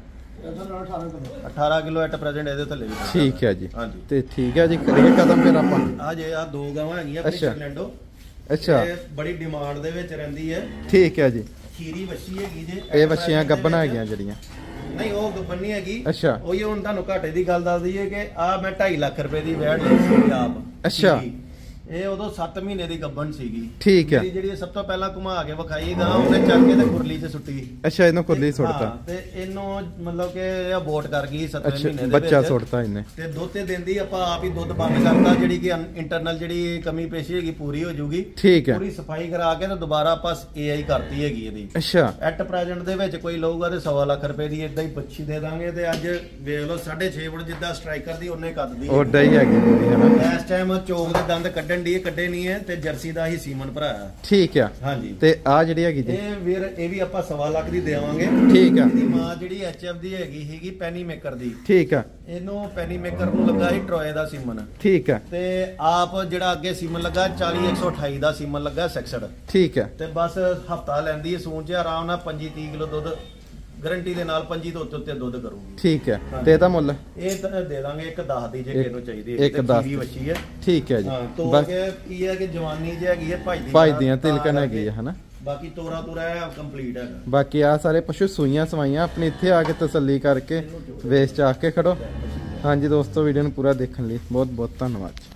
ਅਠਾਰਾਂ ਕਿਲੋ ਐਟ ਪ੍ਰੈਜ਼ੈਂਟ ਇਹਦੇ ਥੱਲੇ ਵੀ। ਠੀਕ ਹੈ ਜੀ। ਹਾਂਜੀ ਤੇ ਠੀਕ ਹੈ ਜੀ, ਕਰੀਏ ਕਦਮ ਫਿਰ ਆਪਾਂ। ਆ ਜੇ ਆ ਦੋ ਗਾਵਾਂ ਹੈਗੀਆਂ ਆਪਣੀ ਅੱਛਾ। ਸ਼ਰਲੈਂਡੋ। ਅੱਛਾ ਇਹ ਬੜੀ ਡਿਮਾਂਡ ਦੇ ਵਿੱਚ ਰਹਿੰਦੀ ਹੈ। ਠੀਕ ਹੈ ਜੀ। ਖੀਰੀ ਵੱਛੀ ਹੈਗੀ ਜੇ। ਇਹ ਵੱਛੀਆਂ ਗੱਭਣਾ ਹੈਗੀਆਂ ਜਿਹੜੀਆਂ? ਨਹੀਂ ਉਹ ਗੱਬਨ ਨਹੀਂ ਹੈਗੀ। ਅੱਛਾ। ਉਹੀ ਹੁਣ ਤੁਹਾਨੂੰ ਘਾਟੇ ਦੀ ਗੱਲ ਦੱਸ ਦਈਏ ਕਿ ਆ ਮੈਂ ਢਾਈ ਲੱਖ ਰੁਪਏ ਦੀ ਵੈਟ ਲਈ ਸੀ ਆਪ। ਅੱਛਾ। ਸੀਗੀ। ਇਹ ਉਦੋਂ ਸੱਤ ਮਹੀਨੇ ਦੀ ਗੱਬਨ ਸੀਗੀ। ਠੀਕ ਹੈ। ਮੇਰੀ ਜਿਹੜੀ ਸਭ ਤੋਂ ਪਹਿਲਾਂ ਘੁਮਾ ਕੇ ਵਿਖਾਈ ਗਾਂ ਉਹਨੇ ਚੱਕ ਕੇ ਤੇ ਕੁਰਲੀ 'ਚ ਸੁੱਟੀ। ਅੱਛਾ ਇਹਨੂੰ ਕੁਰਲੀ ਸੁੱਟਤਾ। ਹਾਂ, ਤੇ ਇਹਨੂੰ ਮਤਲਬ ਕਿ ਇਹ ਅਬੋਰਟ ਕਰ ਗਈ ਸੱਤਵੇਂ ਅੱਛਾ ਮਹੀਨੇ ਦੇ ਬੱਚਾ ਵਿੱਚ। ਸੁੱਟਤਾ ਇਹਨੇ। ਤੇ ਦੁੱਧ ਤੇ ਦਿੰਦੀ ਆਪਾਂ ਆਪ ਹੀ ਦੁੱਧ ਬੰਦ ਕਰਤਾ, ਜਿਹੜੀ ਕਿ ਇੰਟਰਨਲ ਜਿਹੜੀ ਕਮੀ ਪੇਸ਼ੀ ਹੈਗੀ ਪੂਰੀ ਹੋ ਜਾਊਗੀ। ਠੀਕ ਹੈ। ਪੂਰੀ ਸਫਾਈ ਕਰਾ ਕੇ ਤੇ ਦੁਬਾਰਾ ਆਪਾਂ ਏਆਈ ਕਰਤੀ ਹੈਗੀ ਇਹਦੀ। ਅੱਛਾ ਐਟ ਪ੍ਰੈਜ਼ੈਂਟ ਦੇ ਵਿੱਚ ਕੋਈ ਲਊਗਾ ਤੇ ਸਵਾ ਲੱਖ ਰੁਪਏ ਦੀ ਇਦਾਂ ਹੀ ਬੱਚੀ ਦੇ ਦਾਂਗੇ। ਤੇ ਅੱਜ ਵੇਖ ਲਓ ਸਾਢੇ ਛੇ ਫੁੱਟ ਜਿੱਦਾਂ ਸਟ੍ਰਾਈਕਰ ਦੀ ਉਹਨੇ ਕੱਦ ਦੀ ਓਡਾ ਹੀ ਹੈਗੀ ਜੀ ਹੈ ਨਾ। ਇਸ ਟਾਈਮ ਚੋਕ ਦੇ ਦੰਦ ਕੱਢਣ ਦੀ ਕੱਢੇ ਨਹੀਂ ਹੈ ਤੇ ਜਰਸੀ ਦਾ ਹੀ ਸੀਮਨ ਭਰਾਇਆ। ਠੀਕ ਆ। ਹਾਂਜੀ ਤੇ ਆ ਜਿਹੜੀ ਹੈਗੀ ਜੀ ਇਹ ਵੀਰ ਇਹ ਵੀ ਆਪਾਂ ਸਵਾ ਲੱਖ ਦੀ ਦੇਵਾਂਗੇ। ਠੀਕ ਆ। ਇਹਦੀ ਮਾਂ ਜਿਹੜੀ ਐਚਐਫ ਦੀ ਹੈਗੀ ਸੀਗੀ ਪੈਨੀ ਮੇਕਰ ਦੀ। ਠੀਕ ਆ। ਇਹਨੂੰ ਪੈਨੀ ਮੇਕਰ ਨੂੰ ਲੱਗਾ ਸੀ ਟਰੋਏ ਦਾ ਸੀਮਨ। ਠੀਕ ਆ। ਤੇ ਆਪ ਜਿਹੜਾ ਅੱਗੇ ਸੀਮਨ ਲੱਗਾ ਚਾਲੀ ਇੱਕ ਸੌ ਅਠਾਈ ਦਾ ਸੀਮਨ ਲੱਗਾ ਸੈਕਸਡ। ਠੀਕ ਆ। ਤੇ ਬਸ ਹਫਤਾ ਲੈਂਦੀ ਹੈ ਸੂਣ ਚ ਆਰਾਮ ਨਾਲ ਪੱਚੀ ਤੀਹ ਕਿਲੋ ਦੁੱਧ ਗਾਰੰਟੀ ਦੇ ਨਾਲ ਪੱਚੀ ਤੋਂ ਉੱਤੇ ਉੱਤੇ ਦੁੱਧ ਕਰੂਗੀ। ਠੀਕ ਹੈ। ਤੇ ਇਹਦਾ ਮੁੱਲ ਇਹ ਤਾਂ ਦੇ ਦਾਂਗੇ ਇੱਕ ਦਸ ਦੀ ਜੇ ਕਿਸੇ ਨੂੰ ਚਾਹੀਦੀ ਹੈ। ਇੱਕ ਦਸ ਦੀ ਵੱਛੀ ਹੈ। ਠੀਕ ਹੈ ਜੀ। ਹਾਂ ਤੋਂ ਬਸ ਕੇ ਇਹ ਹੈ ਕਿ ਜਵਾਨੀ ਜੇ ਹੈਗੀ ਹੈ ਭਾਈ ਦੀ ਭਾਈ ਦੀਆਂ ਤਿਲਕਣ ਹੈਗੀ ਹੈ ਹਨਾ। ਬਾਕੀ ਤੋਰਾ ਤੋਰਾ ਕੰਪਲੀਟ ਹੈਗਾ। ਬਾਕੀ ਆ ਸਾਰੇ ਪਸ਼ੂ ਸੂਈਆਂ ਸਵਾਈਆਂ ਆਪਣੀ ਇੱਥੇ ਆ ਕੇ ਤਸੱਲੀ ਕਰਕੇ ਵੇਚ ਚ ਆ ਕੇ ਖੜੋ। ਹਾਂਜੀ ਦੋਸਤੋ ਵੀਡੀਓ ਨੂੰ ਪੂਰਾ ਦੇਖਣ ਲਈ ਬਹੁਤ ਬਹੁਤ ਧੰਨਵਾਦ।